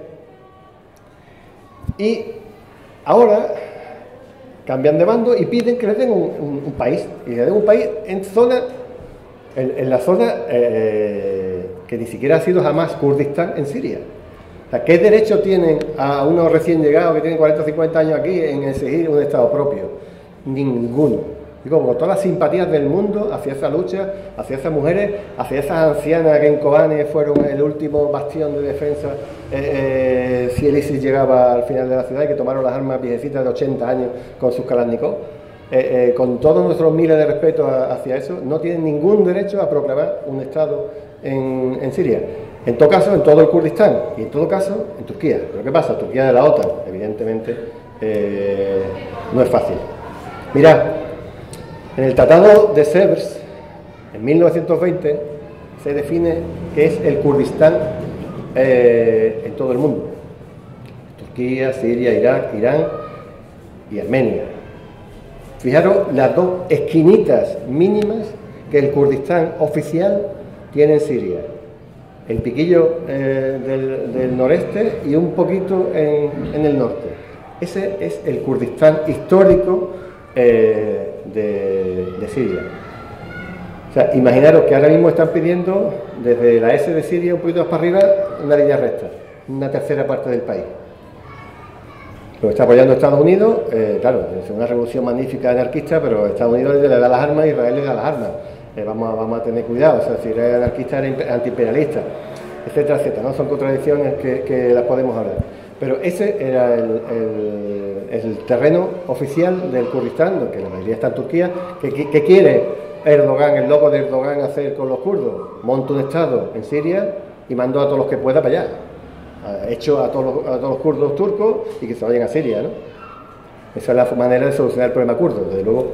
Y ahora cambian de bando y piden que les den un país, y les den un país en la zona que ni siquiera ha sido jamás Kurdistán en Siria. O sea, ¿qué derecho tienen a unos recién llegados que tienen 40 o 50 años aquí en exigir un Estado propio? Ninguno. Digo, con todas las simpatías del mundo hacia esa lucha, hacia esas mujeres, hacia esas ancianas que en Kobane fueron el último bastión de defensa si el ISIS llegaba al final de la ciudad, y que tomaron las armas viejecitas de 80 años con sus Kalashnikov. Con todos nuestros miles de respeto hacia eso, no tienen ningún derecho a proclamar un Estado en Siria. En todo caso, en todo el Kurdistán, y en todo caso, en Turquía. ¿Pero qué pasa? Turquía de la OTAN, evidentemente, no es fácil. Mirad, en el Tratado de Sèvres, en 1920, se define que es el Kurdistán en todo el mundo. Turquía, Siria, Irak, Irán y Armenia. Fijaros las dos esquinitas mínimas que el Kurdistán oficial tiene en Siria. El piquillo del noreste y un poquito en el norte. Ese es el Kurdistán histórico de Siria. O sea, imaginaros que ahora mismo están pidiendo desde la S de Siria un poquito más para arriba una línea recta, una tercera parte del país. Lo está apoyando Estados Unidos, claro, es una revolución magnífica anarquista, pero Estados Unidos le da las armas y Israel le da las armas. Vamos a tener cuidado, o sea, si eres anarquista eres antiimperialista, etcétera, etcétera, ¿no? Son contradicciones que las podemos hablar. Pero ese era el terreno oficial del Kurdistán, que la mayoría está en Turquía. ¿Qué quiere Erdogan, el loco de Erdogan, hacer con los kurdos? Monta un Estado en Siria y mandó a todos los que pueda para allá. Ha hecho a todos los kurdos turcos y que se vayan a Siria, ¿no? Esa es la manera de solucionar el problema kurdo. Desde luego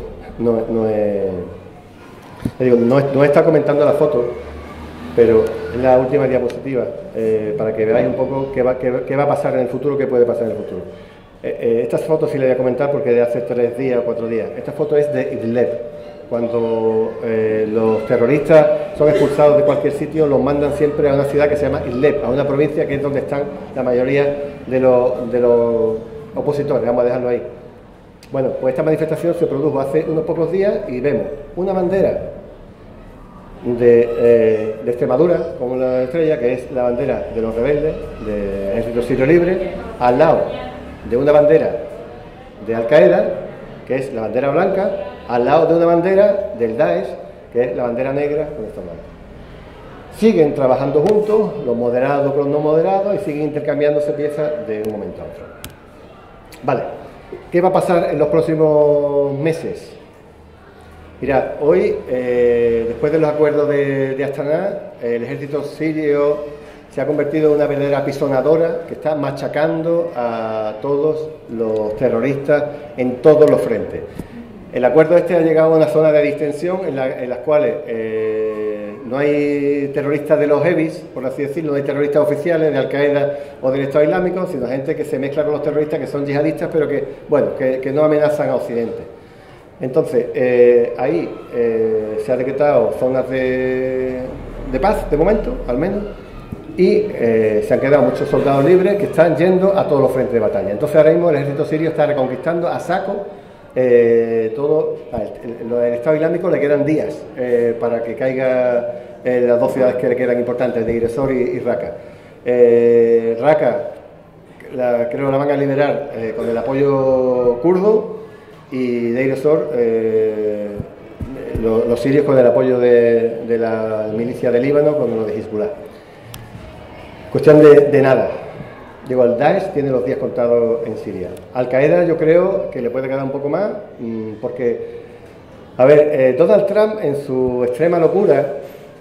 no está comentando la foto, pero es la última diapositiva, para que veáis un poco qué va a pasar en el futuro, qué puede pasar en el futuro. Esta foto sí la voy a comentar porque de hace 3 días o 4 días. Esta foto es de Idlib. Cuando los terroristas son expulsados de cualquier sitio, los mandan siempre a una ciudad que se llama Idlib, a una provincia que es donde están la mayoría de los opositores. Vamos a dejarlo ahí. Bueno, pues esta manifestación se produjo hace unos pocos días y vemos una bandera de Extremadura, como la estrella, que es la bandera de los rebeldes, del Ejército Sirio Libre, al lado de una bandera de Al-Qaeda, que es la bandera blanca, al lado de una bandera del Daesh, que es la bandera negra con esta blanca. Siguen trabajando juntos, los moderados con los no moderados, y siguen intercambiándose piezas de un momento a otro. Vale, ¿qué va a pasar en los próximos meses? Mirad, hoy, después de los acuerdos de Astana, el ejército sirio se ha convertido en una verdadera apisonadora que está machacando a todos los terroristas en todos los frentes. El acuerdo este ha llegado a una zona de distensión en las cuales no hay terroristas de los heavies, por así decirlo, no hay terroristas oficiales de Al-Qaeda o del Estado Islámico, sino gente que se mezcla con los terroristas que son yihadistas, pero que no amenazan a Occidente. Entonces, ahí se ha decretado zonas de paz, de momento, al menos, y se han quedado muchos soldados libres que están yendo a todos los frentes de batalla. Entonces, ahora mismo el ejército sirio está reconquistando a saco todo el Estado Islámico le quedan días para que caiga las dos ciudades que le quedan importantes, de Deir ez-Zor y Raqqa. Raqqa creo que la van a liberar con el apoyo kurdo, y Deir ez-Zor los sirios con el apoyo de la milicia de Líbano, con lo de Hezbollah. Cuestión de nada. Digo, el Daesh tiene los días contados en Siria. Al-Qaeda yo creo que le puede quedar un poco más, porque, a ver, Donald Trump en su extrema locura,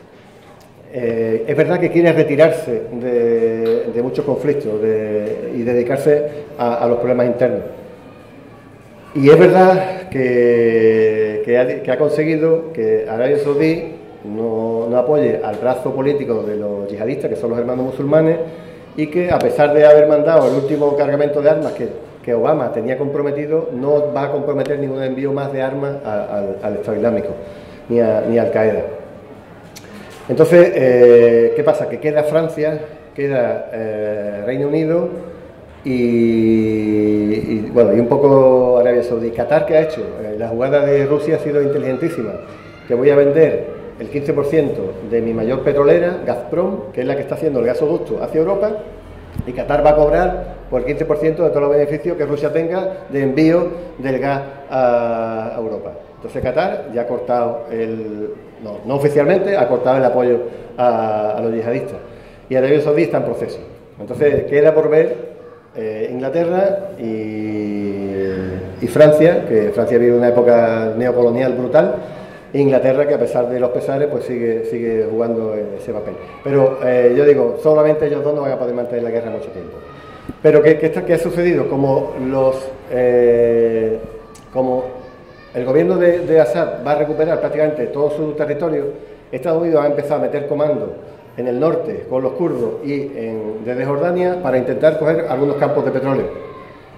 es verdad que quiere retirarse de muchos conflictos y dedicarse a los problemas internos. Y es verdad que ha conseguido que Arabia Saudí no apoye al brazo político de los yihadistas, que son los hermanos musulmanes, y que, a pesar de haber mandado el último cargamento de armas que Obama tenía comprometido, no va a comprometer ningún envío más de armas al Estado Islámico, ni a Al-Qaeda. Entonces, ¿qué pasa? Que queda Francia, queda Reino Unido y un poco Arabia Saudí. Qatar, ¿qué ha hecho? La jugada de Rusia ha sido inteligentísima. Que voy a vender el 15% de mi mayor petrolera, Gazprom, que es la que está haciendo el gasoducto hacia Europa, y Qatar va a cobrar por el 15% de todos los beneficios que Rusia tenga de envío del gas a Europa. Entonces Qatar ya ha cortado, no oficialmente, ha cortado el apoyo a los yihadistas. Y Arabia Saudí está en proceso. Entonces queda por ver Inglaterra y Francia, que Francia vive una época neocolonial brutal, e Inglaterra, que a pesar de los pesares, pues sigue jugando ese papel. Pero yo digo, solamente ellos dos no van a poder mantener la guerra mucho tiempo. Pero ¿qué ha sucedido? Como el gobierno de Assad va a recuperar prácticamente todo su territorio, Estados Unidos ha empezado a meter comando en el norte con los kurdos y desde Jordania para intentar coger algunos campos de petróleo.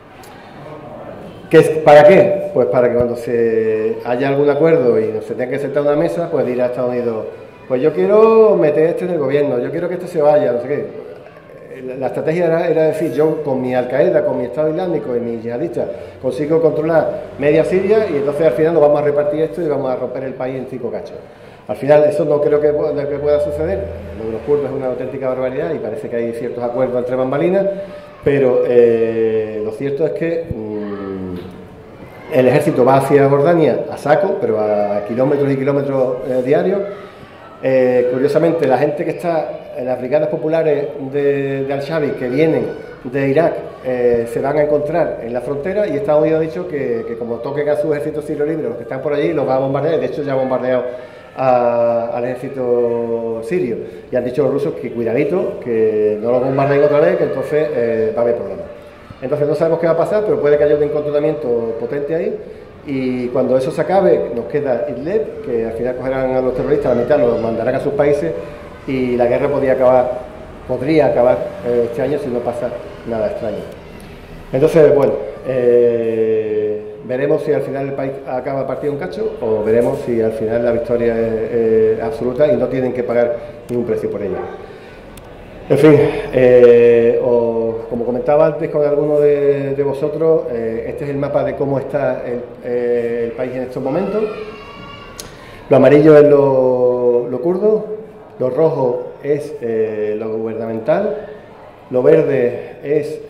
¿Para qué? Pues para que cuando se haya algún acuerdo y se tenga que sentar a una mesa, pues dirá a Estados Unidos, pues yo quiero meter en el gobierno, yo quiero que se vaya, no sé qué. La estrategia era decir, yo con mi Al-Qaeda, con mi Estado Islámico y mis yihadistas consigo controlar media Siria, y entonces al final nos vamos a repartir esto y vamos a romper el país en 5 cachos. Al final eso no creo que pueda suceder. Lo de los kurdos es una auténtica barbaridad y parece que hay ciertos acuerdos entre bambalinas, pero lo cierto es que el ejército va hacia Jordania a saco, pero a kilómetros y kilómetros diarios. Curiosamente, la gente que está en las brigadas populares de Al-Shabi, que vienen de Irak, se van a encontrar en la frontera, y Estados Unidos ha dicho que como toquen a su ejército sirio libre, los que están por allí, los va a bombardear. De hecho ya ha bombardeado al ejército sirio, y han dicho los rusos que cuidadito, que no los bombardeen otra vez, que entonces va a haber problemas. Entonces no sabemos qué va a pasar, pero puede que haya un encontramiento potente ahí, y cuando eso se acabe nos queda Idlib, que al final cogerán a los terroristas, la mitad los mandarán a sus países, y la guerra podría acabar este año si no pasa nada extraño. Entonces, bueno, veremos si al final el país acaba partido un cacho, o veremos si al final la victoria es absoluta y no tienen que pagar ningún precio por ella. En fin, como comentaba antes con alguno de vosotros, este es el mapa de cómo está el país en estos momentos. Lo amarillo es lo kurdo, lo rojo es lo gubernamental, lo verde es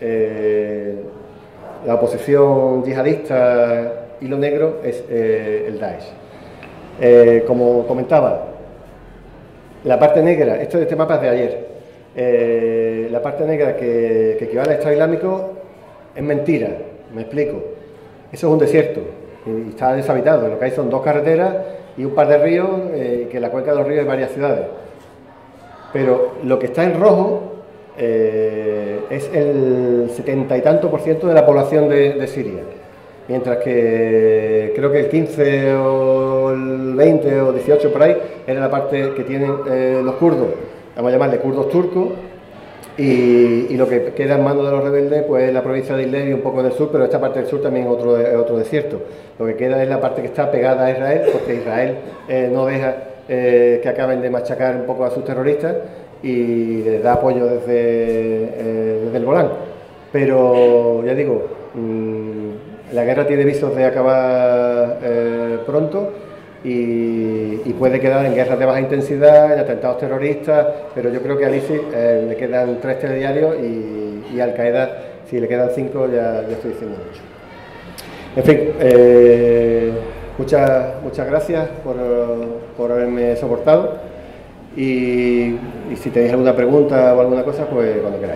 la oposición yihadista, y lo negro es el Daesh. Como comentaba, la parte negra, este mapa es de ayer. La parte negra que equivale al Estado Islámico es mentira, me explico. Eso es un desierto y está deshabitado. Lo que hay son 2 carreteras y un par de ríos, que en la cuenca de los ríos hay varias ciudades. Pero lo que está en rojo es el 70 y tanto % de la población de Siria, mientras que creo que el 15 o el 20 o 18 por ahí era la parte que tienen los kurdos, vamos a llamarle kurdos turcos, y lo que queda en manos de los rebeldes pues es la provincia de Idlib y un poco en el sur, pero esta parte del sur también es otro desierto. Lo que queda es la parte que está pegada a Israel, porque Israel no deja que acaben de machacar un poco a sus terroristas y les da apoyo desde el Golán. Pero ya digo, La guerra tiene visos de acabar pronto y puede quedar en guerras de baja intensidad, en atentados terroristas, pero yo creo que al ISIS le quedan 3 telediarios y Al Qaeda, si le quedan 5, ya estoy diciendo mucho. En fin, muchas gracias por haberme soportado y si tenéis alguna pregunta o alguna cosa, pues cuando queráis.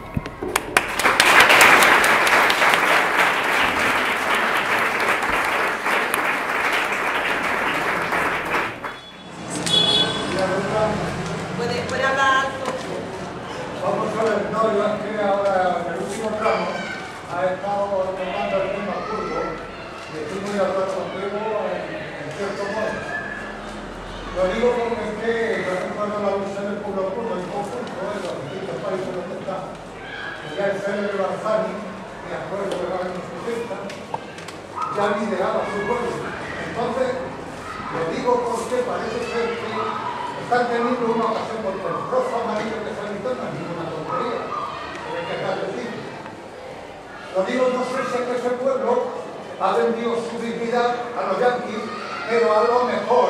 ¿Puede hablar alto? Vamos a ver, no, yo es que ahora en el último tramo ha estado tomando el tema kurdo y estoy muy de acuerdo contigo en cierto modo. Lo digo porque es que yo recuerdo la lucha del pueblo kurdo en conjunto en los distintos países donde está. Ya el célebre Barzani, me acuerdo de los años 70, ya lideraba su pueblo. Entonces, lo digo porque parece ser que están teniendo una ocasión porque el rojo amarillo que se ha visto no es ninguna tontería, pero hay que estar decidido. Lo digo, no sé si es que ese pueblo ha vendido su dignidad a los yanquis, pero a lo mejor,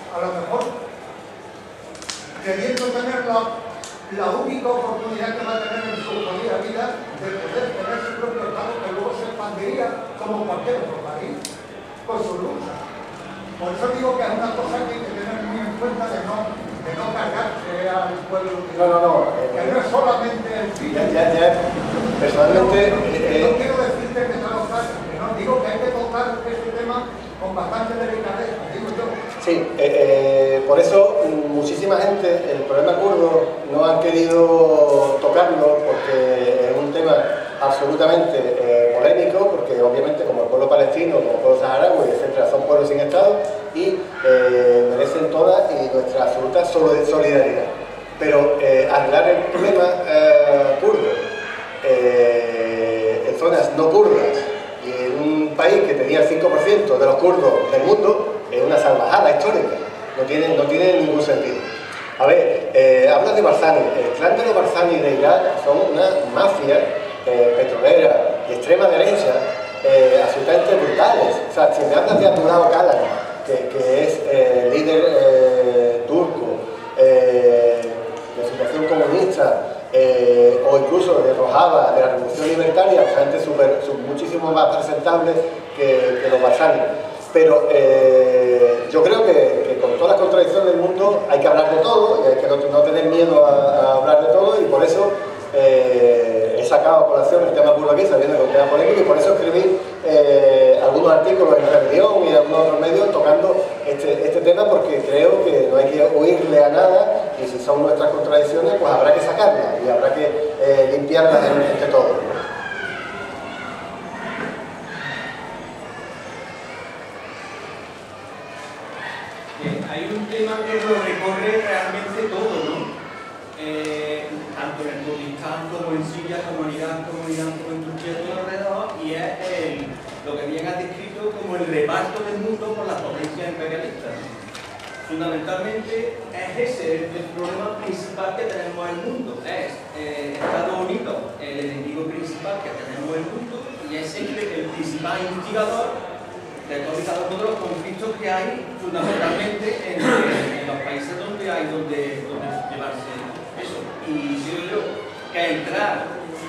queriendo tener la única oportunidad que va a tener en su jodida vida de poder tener su propio estado que luego se expandiría como cualquier otro país, con su lucha. Por eso digo que es una cosa que hay que tener muy en cuenta de no cargarse al pueblo. No. Que no es solamente el fin. Personalmente... No quiero decirte que no lo pasa, que no, digo que hay que tocar este tema con bastante delicadeza, digo yo. Sí, por eso muchísima gente, el problema kurdo, no han querido tocarlo porque es un tema absolutamente polémico, porque obviamente como el pueblo palestino, como el pueblo saharaui, etcétera, son pueblos sin Estado y merecen toda y nuestra absoluta solidaridad. Pero arreglar el problema kurdo en zonas no kurdas y en un país que tenía el 5% de los kurdos del mundo es una salvajada histórica, no tiene ningún sentido. A ver, hablas de Barzani. El clan de los Barzani de Irak son una mafia petrolera de extrema derecha absolutamente brutales. O sea, si me hablas de Abdullah Öcalan, que es líder turco, de situación comunista, o incluso de Rojava, de la Revolución Libertaria, gente muchísimo más presentable que los Barzani. Pero yo creo que con todas las contradicciones del mundo hay que hablar de todo y hay que no tener miedo a hablar de todo, y por eso he sacado a colación el tema kurdo aquí, sabiendo que es un tema polémico, y por eso escribí algunos artículos en Rebelión y en algunos otros medios tocando este tema, porque creo que no hay que huirle a nada, y si son nuestras contradicciones pues habrá que sacarlas y habrá que limpiarlas entre todos. Hay un tema que lo recorre realmente todo, ¿no? Tanto en el Kurdistán como en Siria, como en Irán, como en Turquía, todo alrededor, y es lo que bien has descrito como el reparto del mundo por las potencias imperialistas. Fundamentalmente es ese el problema principal que tenemos en el mundo, es Estados Unidos el enemigo principal que tenemos en el mundo, y es el principal instigador de todos y cada uno de los conflictos que hay fundamentalmente en los países donde llevarse eso. Y digo yo que entrar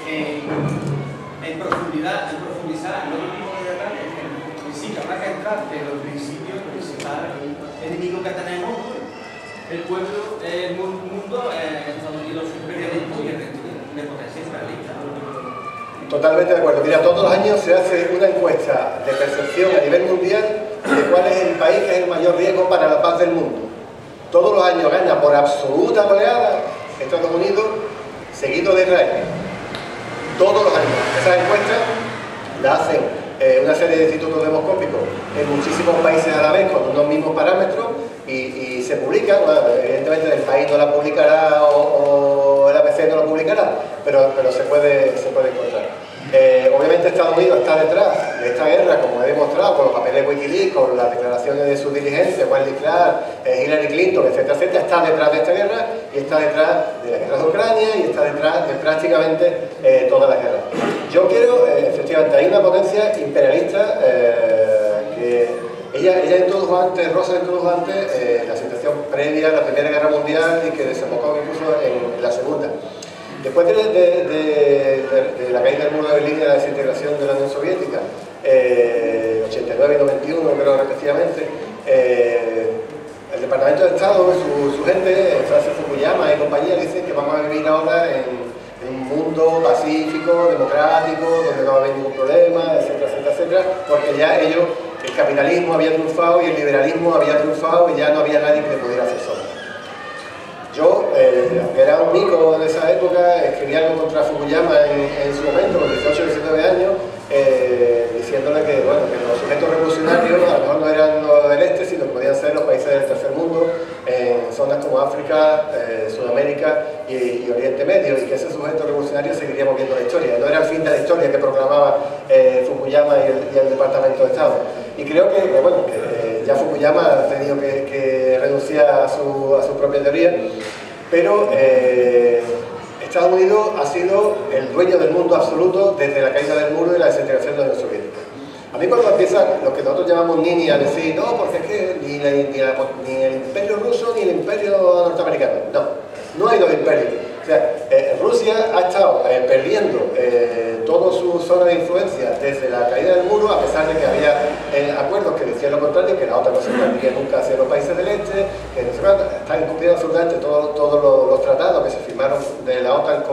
en profundizar en otro tipo de detalles, sí que habrá que entrar, pero el principal enemigo que tenemos, el pueblo, el mundo, Estados Unidos, su imperialismo y el de potencia imperialista. Totalmente de acuerdo. Mira, todos los años se hace una encuesta de percepción a nivel mundial de cuál es el país que es el mayor riesgo para la paz del mundo. Todos los años gana por absoluta goleada Estados Unidos, seguido de Israel. Todos los años. Esas encuestas las hacen una serie de institutos demoscópicos en muchísimos países a la vez con unos mismos parámetros y se publican. Bueno, evidentemente el país no la publicará o el ABC no lo publicará, pero se puede encontrar. Obviamente Estados Unidos está detrás de esta guerra, como he demostrado con los papeles de Wikileaks, con las declaraciones de sus dirigentes, Wesley Clark, Hillary Clinton, etcétera, etcétera, está detrás de esta guerra, y está detrás de la guerra de Ucrania y está detrás de prácticamente todas las guerras. Yo quiero, efectivamente, hay una potencia imperialista que ella introdujo antes, Rosa introdujo antes la situación previa a la Primera Guerra Mundial y que desembocó incluso en la Segunda. Después de la caída del muro de Berlín y la desintegración de la Unión Soviética, 89 y 91 creo respectivamente, el Departamento de Estado, su gente, Francis Fukuyama y compañía, dicen que vamos a vivir ahora en un mundo pacífico, democrático, donde no va a haber ningún problema, etcétera, etcétera, etcétera, porque ya ellos, el capitalismo había triunfado y el liberalismo había triunfado y ya no había nadie que le pudiera hacer sombra. Yo, aunque era un mico de esa época, escribí algo contra Fukuyama en su momento, con 18 o 19 años, diciéndole que, bueno, que los sujetos revolucionarios a lo mejor no eran los del este, sino que podían ser los países del tercer mundo, en zonas como África, Sudamérica y Oriente Medio, y que ese sujeto revolucionario seguiría moviendo la historia. No era el fin de la historia que proclamaba Fukuyama y el Departamento de Estado. Y creo que, bueno, que ya Fukuyama ha tenido que renunciar a su propia teoría, pero Estados Unidos ha sido el dueño del mundo absoluto desde la caída del muro y la desintegración de la Unión Soviética. A mí cuando empiezan lo que nosotros llamamos nini a decir, no, porque es que ni el imperio ruso ni el imperio norteamericano, no hay dos imperios. O sea, Rusia ha estado perdiendo toda su zona de influencia desde la caída del muro, a pesar de que había acuerdos que decían lo contrario, que la OTAN no se expandiría nunca hacia los países del este, que no se están incumpliendo absolutamente todos los tratados que se firmaron de la OTAN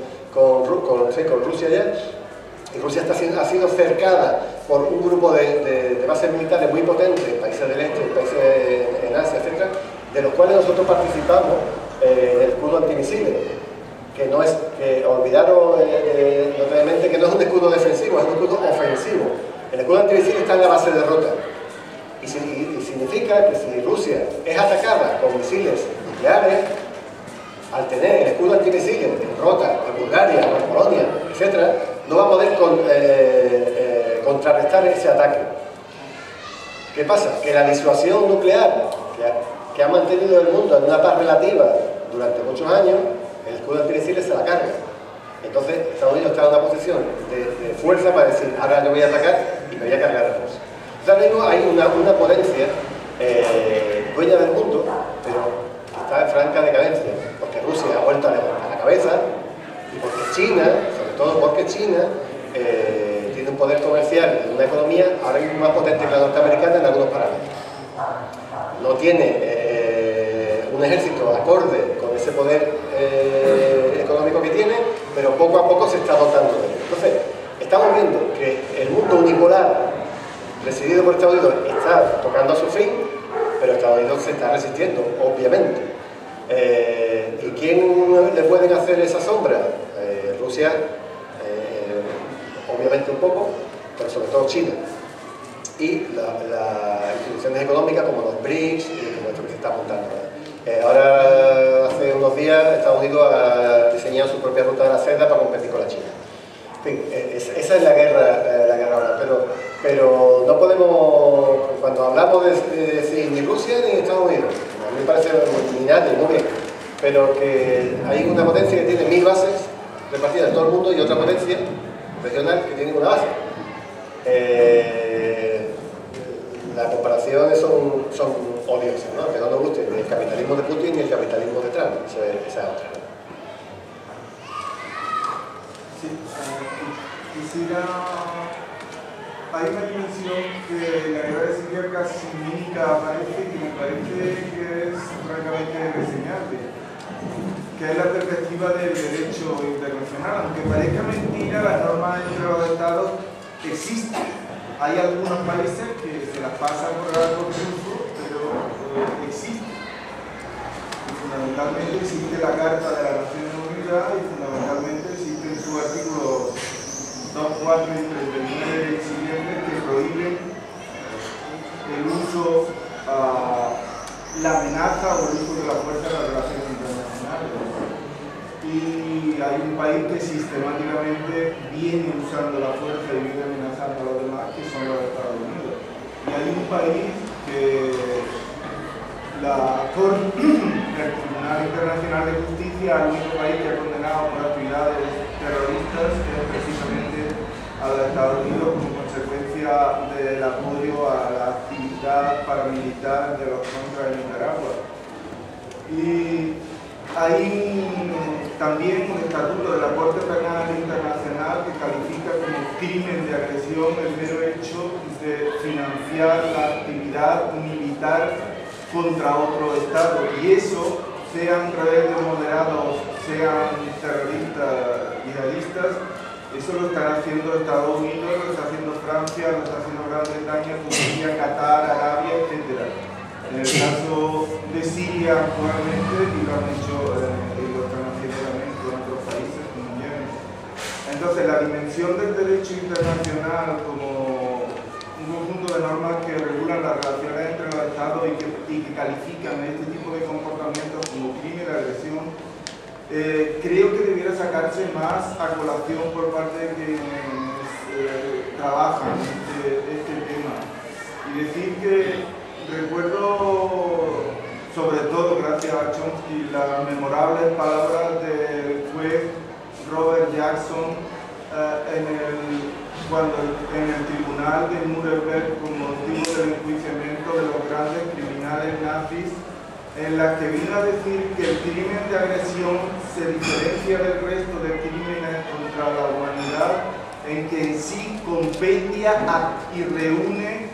con Rusia ya. Y Rusia ha sido cercada por un grupo de bases militares muy potentes, países del este, países en Asia, etc., de los cuales nosotros participamos en el escudo antimisiles, que no es, que olvidaron notoriamente que no es un escudo defensivo, es un escudo ofensivo. El escudo antimisiles está en la base de Rota y significa que si Rusia es atacada con misiles nucleares, al tener el escudo antimisiles en Rota, en Bulgaria, en Polonia, etc., no va a poder contrarrestar ese ataque. ¿Qué pasa? Que la disuasión nuclear que ha mantenido el mundo en una paz relativa durante muchos años, el escudo antimisiles se la carga. Entonces Estados Unidos está en una posición de fuerza para decir, ahora yo voy a atacar y me voy a cargar a Rusia. Ahora mismo hay una potencia dueña del mundo, pero está en franca decadencia, porque Rusia ha vuelto a levantar la cabeza y porque China, sobre todo porque China, tiene un poder comercial y una economía ahora mismo más potente que la norteamericana en algunos parámetros. No tiene un ejército acorde con ese poder económico que tiene, pero poco a poco se está dotando de él. Entonces, estamos viendo que el mundo unipolar presidido por Estados Unidos está tocando a su fin, pero Estados Unidos se está resistiendo, obviamente. ¿Y quién le pueden hacer esa sombra? Rusia, obviamente un poco, pero sobre todo China. Y las instituciones económicas como los BRICS y como esto que se está montando. Ahora, hace unos días, Estados Unidos ha diseñado su propia ruta de la seda para competir con la China. En fin, esa es la guerra ahora, pero no podemos, cuando hablamos de decir ni Rusia ni Estados Unidos, a mí me parece ni nadie, muy bien, pero que hay una potencia que tiene 1000 bases repartidas en todo el mundo y otra potencia regional que tiene una base. Las comparaciones son odiosas, ¿no? Que no nos guste ni el capitalismo de Putin ni el capitalismo de Trump, esa es otra. Sí, quisiera... Hay una dimensión que la guerra de Siria casi nunca aparece, que me parece que es francamente reseñable, que es la perspectiva del derecho internacional. Aunque parezca mentira, las normas entre los estados existen. Hay algunos países que se las pasan por el concurso, pero existen. Y fundamentalmente existe la Carta de las Naciones Unidas y fundamentalmente existe en su artículo 2, 4 y 39 siguientes que prohíben el uso, la amenaza o el uso de la fuerza en las relaciones internacionales. Y hay un país que sistemáticamente viene usando la fuerza y viene amenazando a los demás, que son los Estados Unidos. Y hay un país que el Tribunal Tribunal Internacional de Justicia, el único país que ha condenado por actividades terroristas es precisamente a los Estados Unidos como consecuencia del apoyo a la actividad paramilitar de los contras en Nicaragua. Y hay también un estatuto de la Corte Penal Internacional que califica como crimen de agresión el mero hecho de financiar la actividad militar contra otro Estado. Y eso, sean rebeldes moderados, sean terroristas, yihadistas, eso lo están haciendo Estados Unidos, lo está haciendo Francia, lo está haciendo Gran Bretaña, Turquía, Qatar, Arabia, etc. En el caso de Siria actualmente, y lo han hecho y lo están haciendo también con otros países como Yemen. Entonces, la dimensión del derecho internacional como un conjunto de normas que regulan las relaciones entre los Estados y que califican este tipo de comportamientos como crimen de agresión, creo que debiera sacarse más a colación por parte de quienes trabajan este tema. Y decir que recuerdo, sobre todo gracias a Chomsky, las memorables palabras del juez Robert Jackson cuando en el tribunal de Nuremberg con motivo del enjuiciamiento de los grandes criminales nazis, en las que vino a decir que el crimen de agresión se diferencia del resto de crímenes contra la humanidad en que en sí compendia y reúne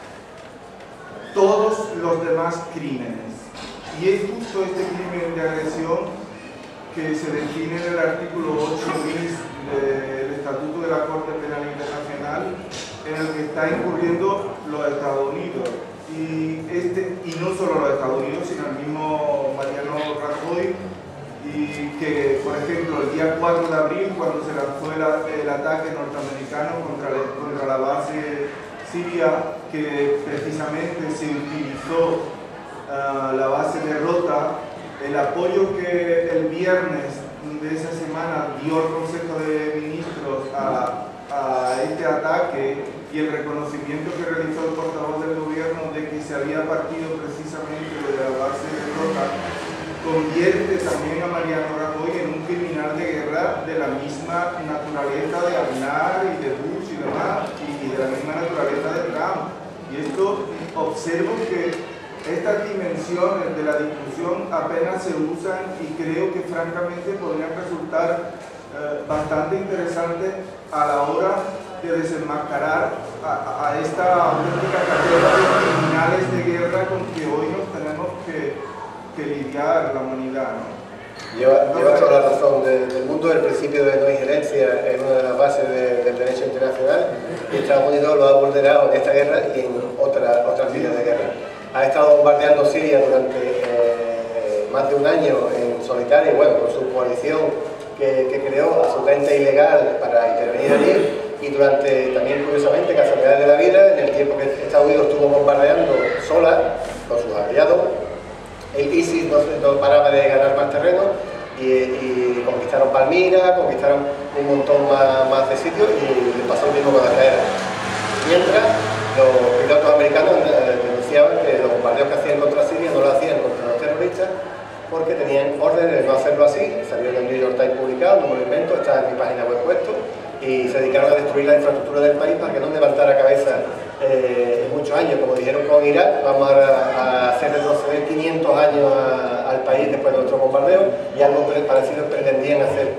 todos los demás crímenes. Y es justo este crimen de agresión que se define en el artículo 8 bis del Estatuto de la Corte Penal Internacional, en el que está incurriendo los Estados Unidos. Y no solo los Estados Unidos, sino el mismo Mariano Rajoy, y que, por ejemplo, el día 4 de abril, cuando se lanzó el ataque norteamericano contra la base siria, que precisamente se utilizó la base de Rota, el apoyo que el viernes de esa semana dio el Consejo de Ministros a este ataque y el reconocimiento que realizó el portavoz del gobierno de que se había partido precisamente de la base de Rota, convierte también a Mariano Rajoy en un criminal de guerra de la misma naturaleza de Aznar y de Bush y demás, y de la misma naturaleza de Trump. Y esto observo que estas dimensiones de la discusión apenas se usan y creo que francamente podrían resultar bastante interesantes a la hora de desenmascarar a esta auténtica carrera de criminales de guerra con que hoy nos tenemos que lidiar la humanidad, ¿no? Lleva toda la razón. El mundo del principio de no injerencia es una de las bases del derecho internacional, y Estados Unidos lo ha vulnerado en esta guerra y en otras líneas de guerra. Ha estado bombardeando Siria durante más de un año en solitario, bueno, con su coalición que creó absolutamente ilegal para intervenir allí, y durante, también curiosamente, casualidades de la vida, en el tiempo que Estados Unidos estuvo bombardeando sola, con sus aliados, el ISIS no paraba de ganar más terreno y conquistaron Palmira, conquistaron un montón más de sitios, y les pasó lo mismo con la guerra. Mientras, los pilotos americanos denunciaban que los bombardeos que hacían contra Siria no lo hacían contra los terroristas porque tenían órdenes de no hacerlo así. Salió en el New York Times publicado, no me lo invento, está en mi página web puesto, y se dedicaron a destruir la infraestructura del país para que no levantara cabeza en muchos años. Como dijeron con Irak, vamos a hacer retroceder 500 años al país después de nuestro bombardeo, y algo parecido pretendían hacer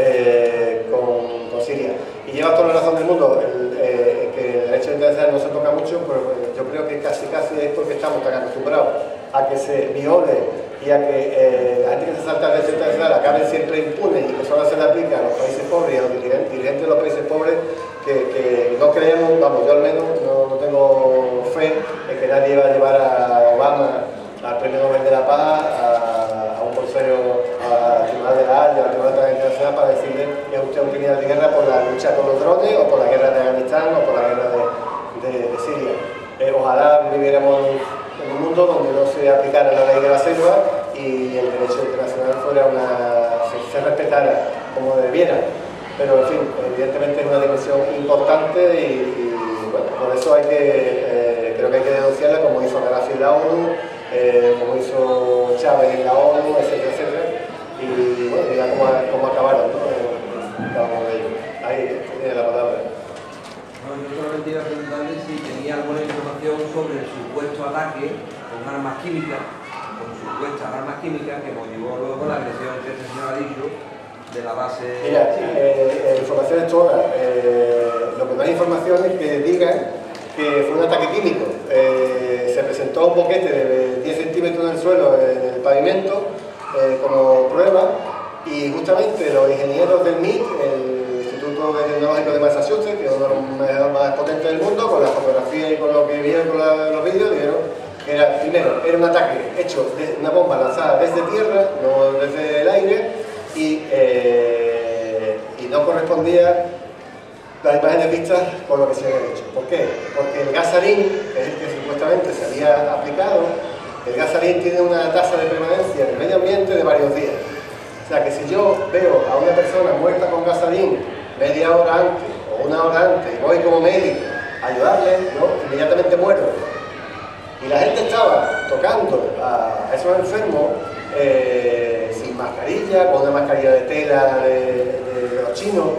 con Siria. Y lleva toda la razón del mundo, que el derecho internacional no se toca mucho, pero yo creo que casi es porque estamos tan acostumbrados a que se viole y a que la gente que se salta el derecho internacional acabe siempre impune y que solo se le aplica a los países pobres y a los dirigentes de los países pobres, que no creemos, vamos, yo al menos no tengo fe en que nadie va a llevar a Obama al Premio Nobel de la Paz, a un consejo, al Tribunal de la Haya, al Tribunal Internacional, para decirle que es usted un criminal de guerra por la lucha con los drones, o por la guerra de Afganistán, o por la guerra de Siria. Ojalá viviéramos en un mundo donde no se aplicara la ley de la selva y el derecho internacional se respetara como debiera. Pero, en fin, evidentemente es una dimensión importante y bueno, por eso creo que hay que denunciarla, como hizo Gaddafi en la ONU, como hizo Chávez en la ONU, etcétera, etcétera. Y bueno, mira cómo acabaron, ¿no? Cada uno de ellos. Ahí tiene la palabra. Bueno, yo solamente iba a preguntarle si tenía alguna información sobre el supuesto ataque con armas químicas, con supuestas armas químicas que motivó luego la agresión que el señor ha dicho de la base. Mira, información es toda. Lo que no hay información es que digan que fue un ataque químico. Se presentó un boquete de 10 centímetros en el suelo, en el pavimento, como prueba, y justamente los ingenieros del MIT, el Instituto Tecnológico de Massachusetts, que es uno de los más potentes del mundo, con la fotografía y con lo que vieron con los vídeos, dijeron que era un ataque hecho de una bomba lanzada desde tierra, no desde el aire, y no correspondía las imágenes vistas con lo que se había hecho. ¿Por qué? Porque el gas sarín, que es el que supuestamente se había aplicado, el gas sarín tiene una tasa de permanencia en el medio ambiente de varios días. O sea que si yo veo a una persona muerta con gas sarín media hora antes o una hora antes y voy como médico a ayudarle, yo inmediatamente muero. Y la gente estaba tocando a esos enfermos sin mascarilla, con una mascarilla de tela de los chinos,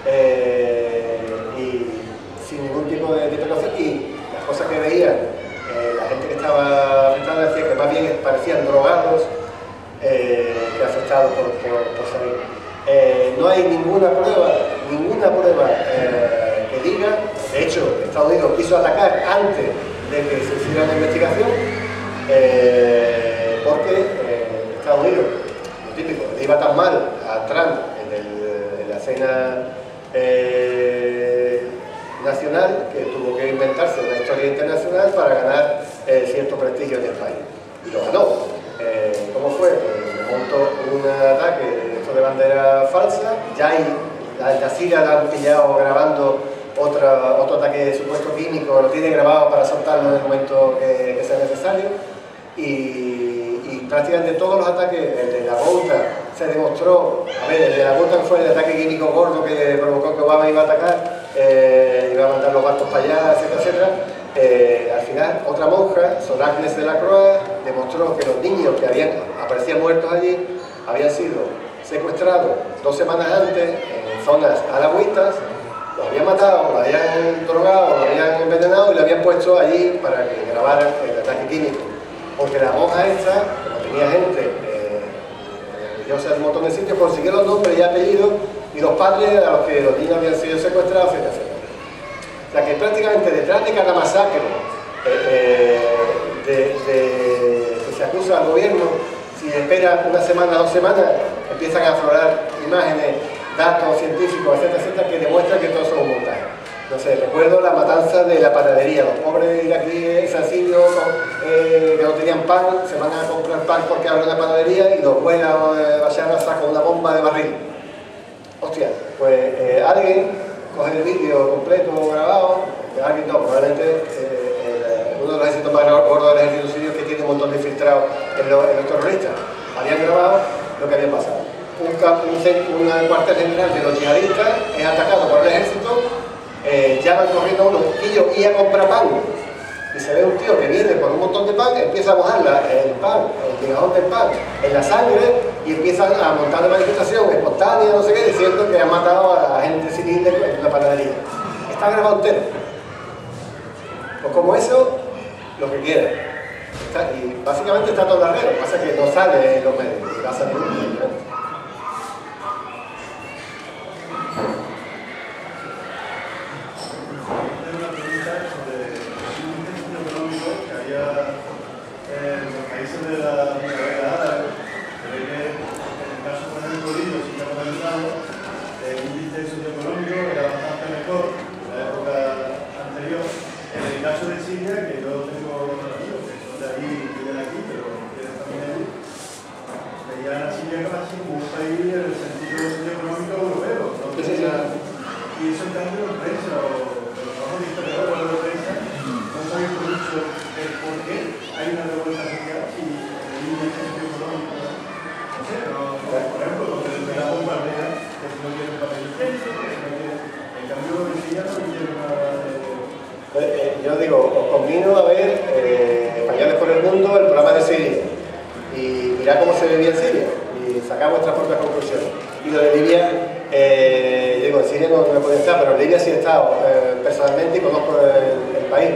y sin ningún tipo de precaución. Y las cosas que veían, la gente que estaba afectada decía que más bien parecían drogados que afectados por salir. No hay ninguna prueba que diga. De hecho, Estados Unidos quiso atacar antes de que se hiciera la investigación, porque Estados Unidos, lo típico, le iba tan mal a Trump en la escena nacional que tuvo que inventarse una historia internacional para ganar cierto prestigio en el país. Y lo ganó. ¿Cómo fue? Montó un ataque de bandera falsa, ya hay la Jazeera la han pillado grabando otro ataque de supuesto químico, lo tiene grabado para soltarlo en el momento que sea necesario, y prácticamente todos los ataques, el de la Ghouta se demostró, el de la Ghouta fue el ataque químico gordo que provocó que Obama iba a atacar, iba a mandar los barcos para allá, etcétera, etcétera. Al final, otra monja, Sor Agnes de la Croix, demostró que los niños que aparecían muertos allí habían sido secuestrados 2 semanas antes en zonas halagüitas, los habían matado, los habían drogado, los habían envenenado y lo habían puesto allí para que grabaran el ataque químico. Porque la monja esta, como tenía gente religiosa en un montón de sitios, consiguió los nombres y apellidos y los padres a los que los niños habían sido secuestrados, etcétera, etcétera. O sea que prácticamente detrás de cada masacre que se acusa al gobierno, si espera una semana, 2 semanas, empiezan a aflorar imágenes, datos científicos, etcétera, etcétera, que demuestran que todo eso es un montaje. No sé, recuerdo la matanza de la panadería, los pobres iraquíes sencillos que no tenían pan, se van a comprar pan porque abre una panadería y los vuelan a Bashar sacan una bomba de barril. Hostia, pues alguien coge el vídeo completo grabado, alguien no, probablemente uno de los ejércitos más gordos del ejército sirio que tiene un montón de infiltrados en los terroristas, habían grabado lo que había pasado. Un cuartel general de los yihadistas es atacado por el ejército, llaman corriendo a uno, y a comprar pan. Y se ve un tío que viene con un montón de pan, empieza a mojar el pan, el migajón del pan, en la sangre y empiezan a montar una manifestación espontánea, no sé qué, diciendo que han matado a la gente civil en una panadería. Está grabado entero. Pues como eso, lo que quiera. Y básicamente está todo en la red, lo que pasa es que no sale en los medios, y va a salir un medio. De la primavera árabe, se ve que en el caso por ejemplo de Libia, sí que hemos analizado, el índice socioeconómico era bastante mejor en la época anterior. En el caso de Siria, que yo tengo amigos que son de allí y viven aquí, pero viven también allí, veían a Siria casi como un país en el sentido socioeconómico europeo. ¿No? Y eso en cambio en prensa, o los trabajos de historiadores o de prensa, no se ha visto mucho el por qué hay una revuelta social y el índice socioeconómico, no sé, por ejemplo, porque el de la bombardea, que no tiene papel higiénico, en cambio en Siria no tiene nada de... Yo digo, os convino a ver Españoles por el mundo el problema de Siria. Y mirad cómo se vivía en Siria. Y sacamos nuestras propias conclusiones. Y lo de Libia, digo, en Siria no me puede estar, pero en Libia sí he estado personalmente y conozco el país.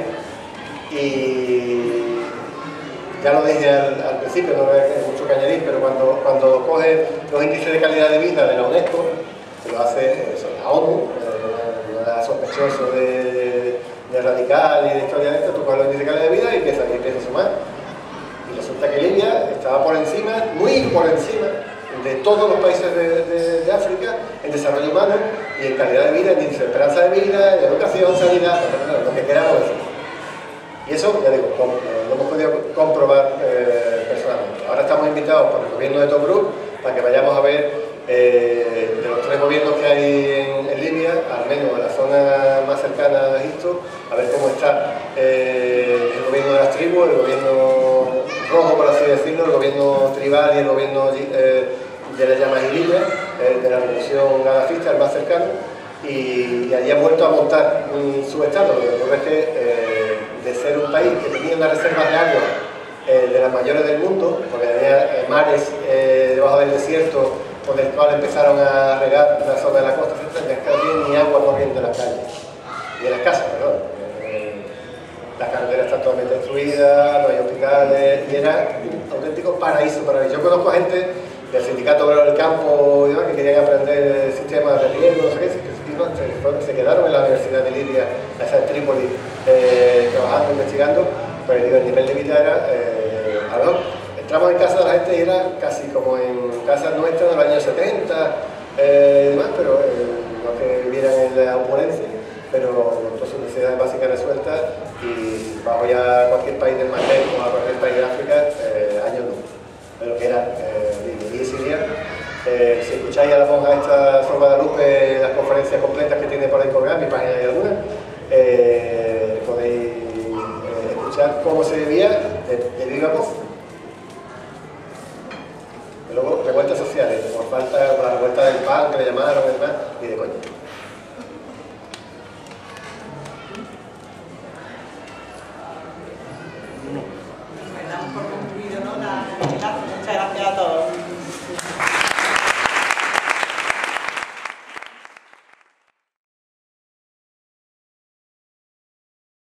Y ya lo dije al principio, no es mucho que añadir, pero cuando coges los índices de calidad de vida de la UNESCO, que lo hace la ONU, no era sospechoso de radical y de historia de esto, tú coges los índices de calidad de vida y empiezas a sumar. Y resulta que Libia estaba por encima, muy por encima, de todos los países de África en desarrollo humano y en calidad de vida, en índice de esperanza de vida, en educación, sanidad, lo que queramos decir. Y eso, ya digo, lo hemos podido comprobar personalmente. Ahora estamos invitados por el gobierno de Tobruk para que vayamos a ver de los 3 gobiernos que hay en Libia, al menos en la zona más cercana a Egipto, a ver cómo está el gobierno de las tribus, el gobierno rojo, por así decirlo, el gobierno tribal y el gobierno de la Yamahiriya, de la revolución gadafista, el más cercano, y allí han vuelto a montar su estado. Lo que ocurre es que de ser un país que tenía unas reservas de agua de las mayores del mundo, porque tenía mares debajo del desierto con el cual empezaron a regar la zona de la costa central, que no tienen ni agua corriente en las calles, y en las casas, perdón. Las carreteras están totalmente destruidas, no hay hospitales, y era un auténtico paraíso para mí. Yo conozco gente del sindicato obrero del campo y demás, que querían aprender sistemas de riego, no sé qué, se quedaron en la Universidad de Libia, esa en Trípoli, trabajando, investigando, pero digo, el nivel de vida era entramos en casa de la gente y era casi como en casas nuestras de los años 70 y demás, pero no que vivieran en la opulencia, pero con sus necesidades básicas resueltas, y bajo ya cualquier país del Magreb o a cualquier país de África, años luz de lo que era Libia y Siria. Si escucháis a la monja esta Sor Guadalupe, las conferencias completas que tiene por ahí colgadas, mi página hay algunas, podéis escuchar cómo se vivía de viva voz. Luego, revueltas sociales, por falta, por la revuelta del pan que le llamaron, y demás, y de coño. Damos por concluido, ¿no? Muchas gracias a todos.